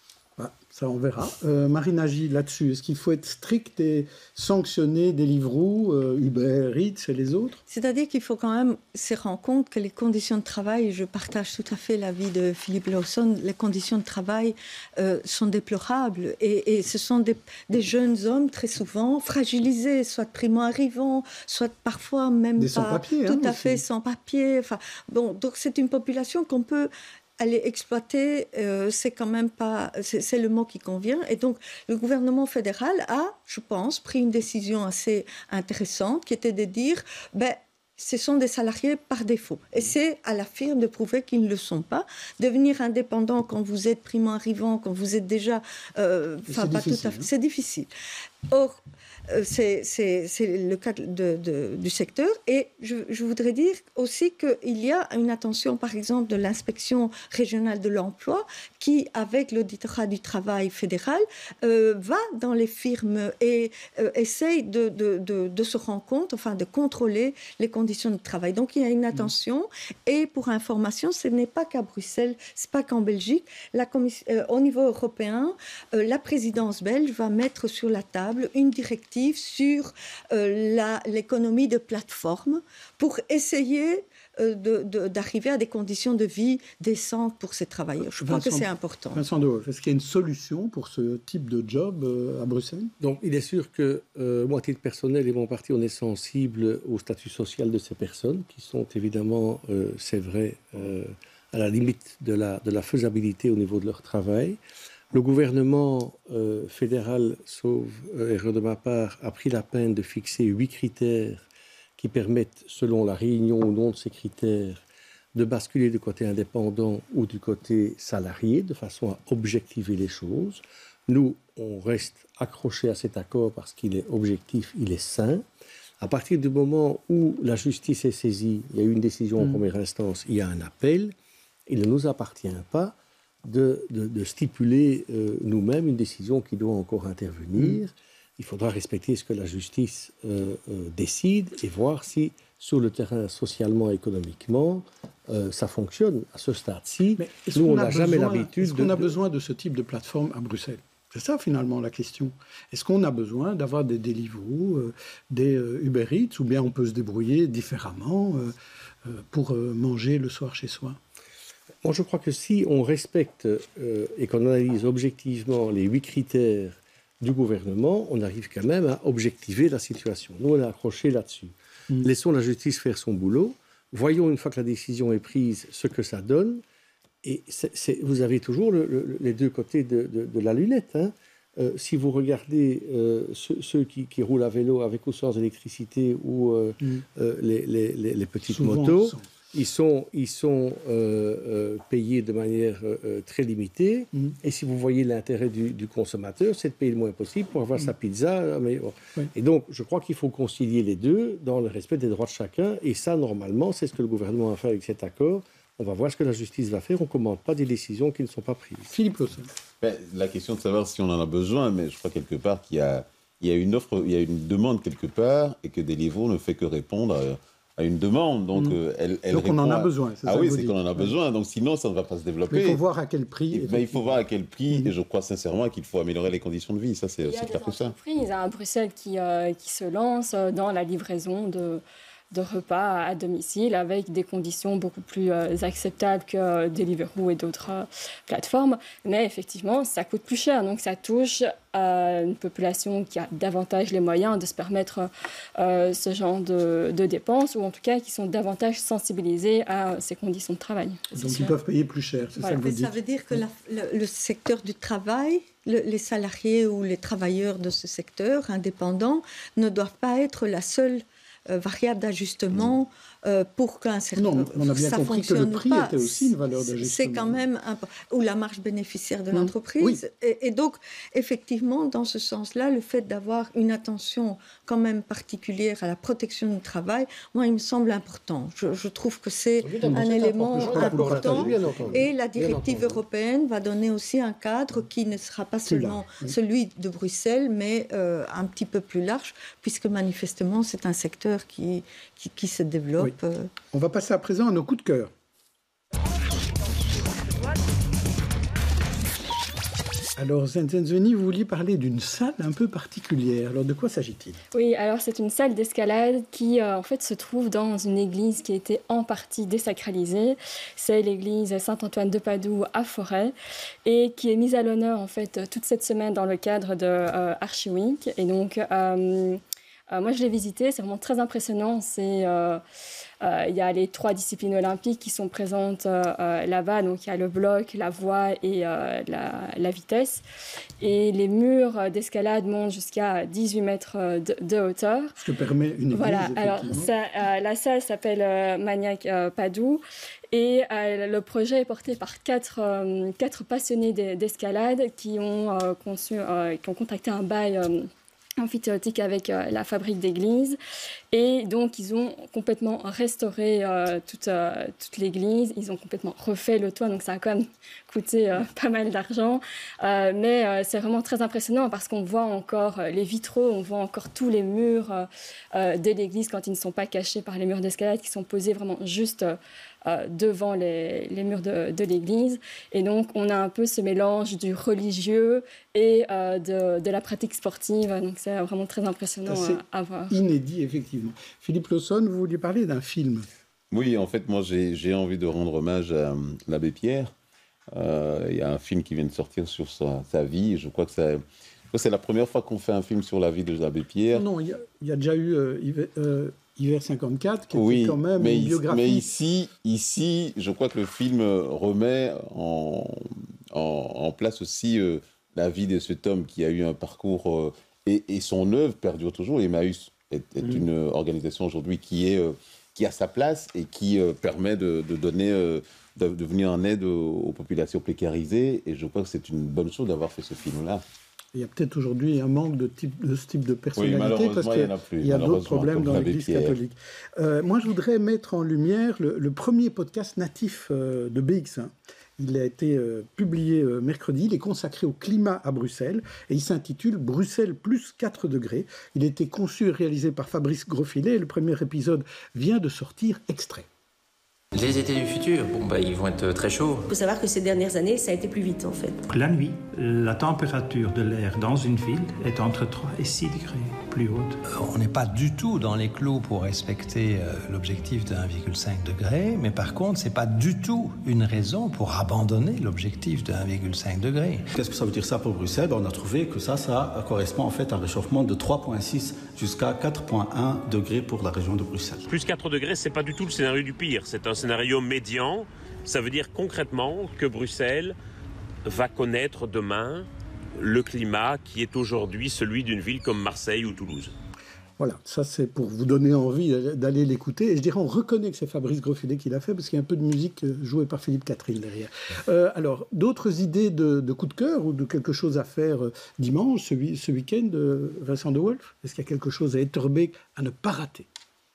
Ça, on verra. Euh, Marine Nagy, là-dessus, est-ce qu'il faut être strict et sanctionner Deliveroo, euh, Uber Eats et les autres? C'est-à-dire qu'il faut quand même se rendre compte que les conditions de travail, je partage tout à fait l'avis de Philippe Lawson, les conditions de travail euh, sont déplorables. Et, et ce sont des, des jeunes hommes, très souvent, fragilisés, soit primo-arrivants, soit parfois même des pas sans-papiers, tout hein, à aussi. fait sans-papiers. Enfin, bon, donc c'est une population qu'on peut... aller exploiter, euh, c'est quand même pas, c'est, c'est le mot qui convient. Et donc, le gouvernement fédéral a, je pense, pris une décision assez intéressante, qui était de dire, ben, ce sont des salariés par défaut. Et c'est à la firme de prouver qu'ils ne le sont pas. Devenir indépendant quand vous êtes primo-arrivant, quand vous êtes déjà, euh, enfin pas tout à fait, hein. C'est difficile. Or, C'est, c'est, c'est le cas de, de, du secteur. Et je, je voudrais dire aussi qu'il y a une attention, par exemple, de l'inspection régionale de l'emploi qui, avec l'auditorat du travail fédéral, euh, va dans les firmes et euh, essaye de, de, de, de se rendre compte, enfin de contrôler les conditions de travail. Donc il y a une attention. Mmh. Et pour information, ce n'est pas qu'à Bruxelles, ce n'est pas qu'en Belgique. La commission, euh, au niveau européen, euh, la présidence belge va mettre sur la table une directive sur euh, la, l'économie de plateforme pour essayer euh, de, de, d'arriver à des conditions de vie décentes pour ces travailleurs. Je crois Vincent, que c'est important. Vincent Dehaulf, est-ce qu'il y a une solution pour ce type de job euh, à Bruxelles? Donc, il est sûr que euh, moi, à titre personnel et mon parti, on est sensible au statut social de ces personnes qui sont évidemment, euh, c'est vrai, euh, à la limite de la, de la faisabilité au niveau de leur travail. Le gouvernement euh, fédéral, sauf euh, erreur de ma part, a pris la peine de fixer huit critères qui permettent, selon la réunion ou non de ces critères, de basculer du côté indépendant ou du côté salarié, de façon à objectiver les choses. Nous, on reste accrochés à cet accord parce qu'il est objectif, il est sain. À partir du moment où la justice est saisie, il y a eu une décision en mmh. première instance, il y a un appel, il ne nous appartient pas De, de, de stipuler euh, nous-mêmes une décision qui doit encore intervenir. Mmh. Il faudra respecter ce que la justice euh, euh, décide et voir si, sur le terrain socialement et économiquement, euh, ça fonctionne à ce stade-ci. Mais nous, on n'a jamais besoin, l'habitude... Est-ce qu'on de, a besoin de ce type de plateforme à Bruxelles? C'est ça, finalement, la question. Est-ce qu'on a besoin d'avoir des Deliveroo, euh, des euh, Uber Eats, ou bien on peut se débrouiller différemment euh, euh, pour euh, manger le soir chez soi? Moi, je crois que si on respecte euh, et qu'on analyse objectivement les huit critères du gouvernement, on arrive quand même à objectiver la situation. Nous, on est accrochés là-dessus. Mmh. Laissons la justice faire son boulot. Voyons, une fois que la décision est prise, ce que ça donne. Et c'est, c'est, vous avez toujours le, le, les deux côtés de, de, de la lunette. Hein. euh, si vous regardez euh, ceux, ceux qui, qui roulent à vélo avec ou sans électricité ou euh, mm. euh, les, les, les, les petites Souvent motos, sans... ils sont, ils sont euh, euh, payés de manière euh, très limitée. Mm. Et si vous voyez l'intérêt du, du consommateur, c'est de payer le moins possible pour avoir mm. sa pizza. Mais, bon. oui. Et donc, je crois qu'il faut concilier les deux dans le respect des droits de chacun. Et ça, normalement, c'est ce que le gouvernement a fait avec cet accord. On va voir ce que la justice va faire. On ne commande pas des décisions qui ne sont pas prises. Philippe Lawson. Ben, la question de savoir si on en a besoin, mais je crois quelque part qu'il y a, il y a une offre, il y a une demande quelque part et que Deliveroo ne fait que répondre à, à une demande. Donc, mmh. euh, elle, elle donc on en a besoin. Ah oui, c'est qu'on en a besoin. Donc sinon, ça ne va pas se développer. Mais il faut voir à quel prix. Et, ben, il faut voir à quel prix. Mmh. Et je crois sincèrement qu'il faut améliorer les conditions de vie. Ça, c'est clair que ça. Il y a un Bruxelles qui, euh, qui se lance dans la livraison de... de repas à domicile avec des conditions beaucoup plus euh, acceptables que euh, Deliveroo et d'autres euh, plateformes. Mais effectivement, ça coûte plus cher. Donc, ça touche euh, une population qui a davantage les moyens de se permettre euh, ce genre de, de dépenses, ou en tout cas qui sont davantage sensibilisés à ces conditions de travail. Donc, sûr. Ils peuvent payer plus cher, c'est voilà. ça que vous dites. Ça veut dire que la, le, le secteur du travail, le, les salariés ou les travailleurs de ce secteur indépendants ne doivent pas être la seule Euh, variable d'ajustement euh, pour qu'un certain... Non, on a bien compris que le prix pas. était aussi une valeur d'ajustement. C'est quand même... Un... ou la marge bénéficiaire de mmh. l'entreprise. Oui. Et, et donc, effectivement, dans ce sens-là, le fait d'avoir une attention quand même particulière à la protection du travail, moi, il me semble important. Je, je trouve que c'est un c'est élément important. Et la directive européenne va donner aussi un cadre qui ne sera pas seulement oui. celui de Bruxelles, mais euh, un petit peu plus large, puisque manifestement, c'est un secteur Qui, qui, qui se développe. Oui. On va passer à présent à nos coups de cœur. Alors, Zenzeni, vous vouliez parler d'une salle un peu particulière. Alors, de quoi s'agit-il ? Oui, alors c'est une salle d'escalade qui, euh, en fait, se trouve dans une église qui a été en partie désacralisée. C'est l'église Saint-Antoine de Padoue à Forêt et qui est mise à l'honneur, en fait, toute cette semaine dans le cadre de euh, Archi Week. Et donc... Euh, Euh, moi, je l'ai visité, c'est vraiment très impressionnant. C'est, euh, euh, il y a les trois disciplines olympiques qui sont présentes euh, là-bas. Donc, il y a le bloc, la voie et euh, la, la vitesse. Et les murs d'escalade montent jusqu'à dix-huit mètres de, de hauteur. Ce que permet une église, voilà. Alors, ça, euh, la salle s'appelle euh, Maniac euh, Padoue. Et euh, le projet est porté par quatre, euh, quatre passionnés d'escalade qui ont, euh, conçu, euh, qui ont contacté un bail... Euh, amphithéotique avec euh, la fabrique d'église. Et donc, ils ont complètement restauré euh, toute, euh, toute l'église. Ils ont complètement refait le toit. Donc, ça a quand même coûté euh, pas mal d'argent. Euh, mais euh, c'est vraiment très impressionnant parce qu'on voit encore les vitraux, on voit encore tous les murs euh, de l'église quand ils ne sont pas cachés par les murs d'escalade qui sont posés vraiment juste euh, devant les, les murs de, de l'église. Et donc, on a un peu ce mélange du religieux et euh, de, de la pratique sportive. Donc, c'est vraiment très impressionnant à, à voir. Inédit, effectivement. Philippe Lawson, vous vouliez parler d'un film ? Oui, en fait, moi, j'ai, j'ai envie de rendre hommage à l'abbé Pierre. Euh, il y a un film qui vient de sortir sur sa, sa vie. Je crois que ça, c'est la première fois qu'on fait un film sur la vie de l'abbé Pierre. Non, il y a, il y a déjà eu euh, Hiver, euh, Hiver cinquante-quatre, qui oui, était quand même mais une biographie. Mais ici, ici, je crois que le film remet en, en, en place aussi euh, la vie de cet homme qui a eu un parcours... Euh, et, et son œuvre perdure toujours. Emmaüs est, est mmh. une organisation aujourd'hui qui, est, euh, qui a sa place et qui euh, permet de, de donner... Euh, de, de venir en aide aux, aux populations précarisées. Et je crois que c'est une bonne chose d'avoir fait ce film-là. Il y a peut-être aujourd'hui un manque de, type, de ce type de personnalité, oui, parce qu'il y, y a d'autres problèmes dans l'Église catholique. Euh, moi, je voudrais mettre en lumière le, le premier podcast natif euh, de B X un. Il a été euh, publié euh, mercredi, il est consacré au climat à Bruxelles, et il s'intitule « Bruxelles plus quatre degrés ». Il a été conçu et réalisé par Fabrice Grosfilet, et le premier épisode vient de sortir extrait. Les étés du futur, bon bah ils vont être très chauds. Il faut savoir que ces dernières années, ça a été plus vite en fait. La nuit, la température de l'air dans une ville est entre trois et six degrés plus haute. Euh, on n'est pas du tout dans les clous pour respecter euh, l'objectif de un virgule cinq degré, mais par contre, c'est pas du tout une raison pour abandonner l'objectif de un virgule cinq degré. Qu'est-ce que ça veut dire ça pour Bruxelles? Ben, on a trouvé que ça, ça correspond en fait à un réchauffement de trois virgule six jusqu'à quatre virgule un degrés pour la région de Bruxelles. Plus quatre degrés, c'est pas du tout le scénario du pire, c'est un scénario médian. Ça veut dire concrètement que Bruxelles va connaître demain le climat qui est aujourd'hui celui d'une ville comme Marseille ou Toulouse. Voilà, ça c'est pour vous donner envie d'aller l'écouter. Et je dirais, on reconnaît que c'est Fabrice Grosfilet qui l'a fait, parce qu'il y a un peu de musique jouée par Philippe Catherine derrière. Euh, alors, d'autres idées de, de coup de cœur ou de quelque chose à faire dimanche, ce, ce week-end, Vincent De Wolf? Est-ce qu'il y a quelque chose à Etterbeek à ne pas rater?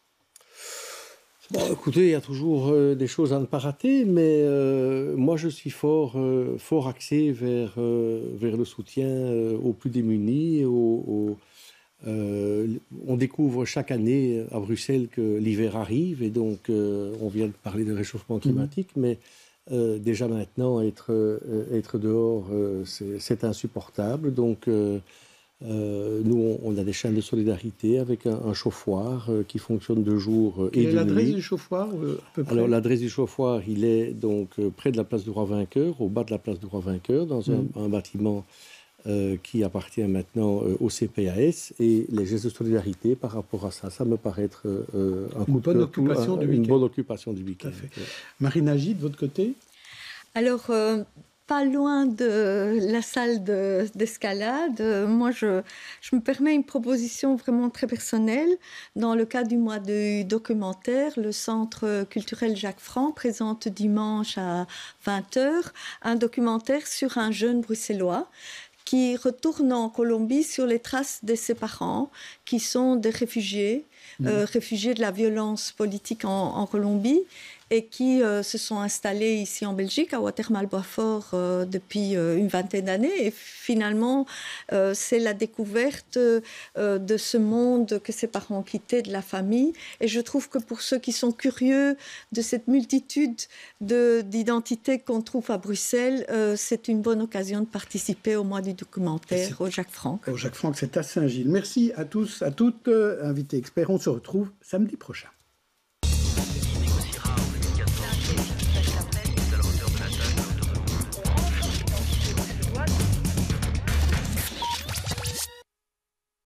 Bon, écoutez, il y a toujours euh, des choses à ne pas rater, mais euh, moi je suis fort, euh, fort axé vers, euh, vers le soutien euh, aux plus démunis. Aux, aux, euh, on découvre chaque année à Bruxelles que l'hiver arrive, et donc euh, on vient de parler de réchauffement climatique, mmh. mais euh, déjà maintenant être, euh, être dehors, euh, c'est insupportable. Donc euh, Euh, nous, on, on a des chaînes de solidarité avec un, un chauffoir euh, qui fonctionne de jour euh, et de nuit. Quelle est l'adresse du chauffoir euh, à peu près? Alors, l'adresse du chauffoir, il est donc euh, près de la place du Roi Vainqueur, au bas de la place du Roi Vainqueur, dans un, mmh. un bâtiment euh, qui appartient maintenant euh, au C P A S. Et les gestes de solidarité par rapport à ça, ça me paraît être euh, un une, coup bonne de occupation tout, un, du une bonne occupation du week-end. Marine Nagy, de votre côté? Alors, euh, pas loin de la salle d'escalade, de, moi je, je me permets une proposition vraiment très personnelle. Dans le cadre du mois du documentaire, le Centre culturel Jacques Franc présente dimanche à vingt heures un documentaire sur un jeune bruxellois qui retourne en Colombie sur les traces de ses parents, qui sont des réfugiés, mmh. euh, réfugiés de la violence politique en, en Colombie, et qui euh, se sont installés ici en Belgique, à Watermal-Boisfort, euh, depuis euh, une vingtaine d'années. Et finalement, euh, c'est la découverte euh, de ce monde que ses parents ont quitté, de la famille. Et je trouve que pour ceux qui sont curieux de cette multitude d'identités qu'on trouve à Bruxelles, euh, c'est une bonne occasion de participer au mois du documentaire au Jacques Franck. Au Jacques Franck, c'est à Saint-Gilles. Merci à tous, à toutes, euh, invités experts. On se retrouve samedi prochain.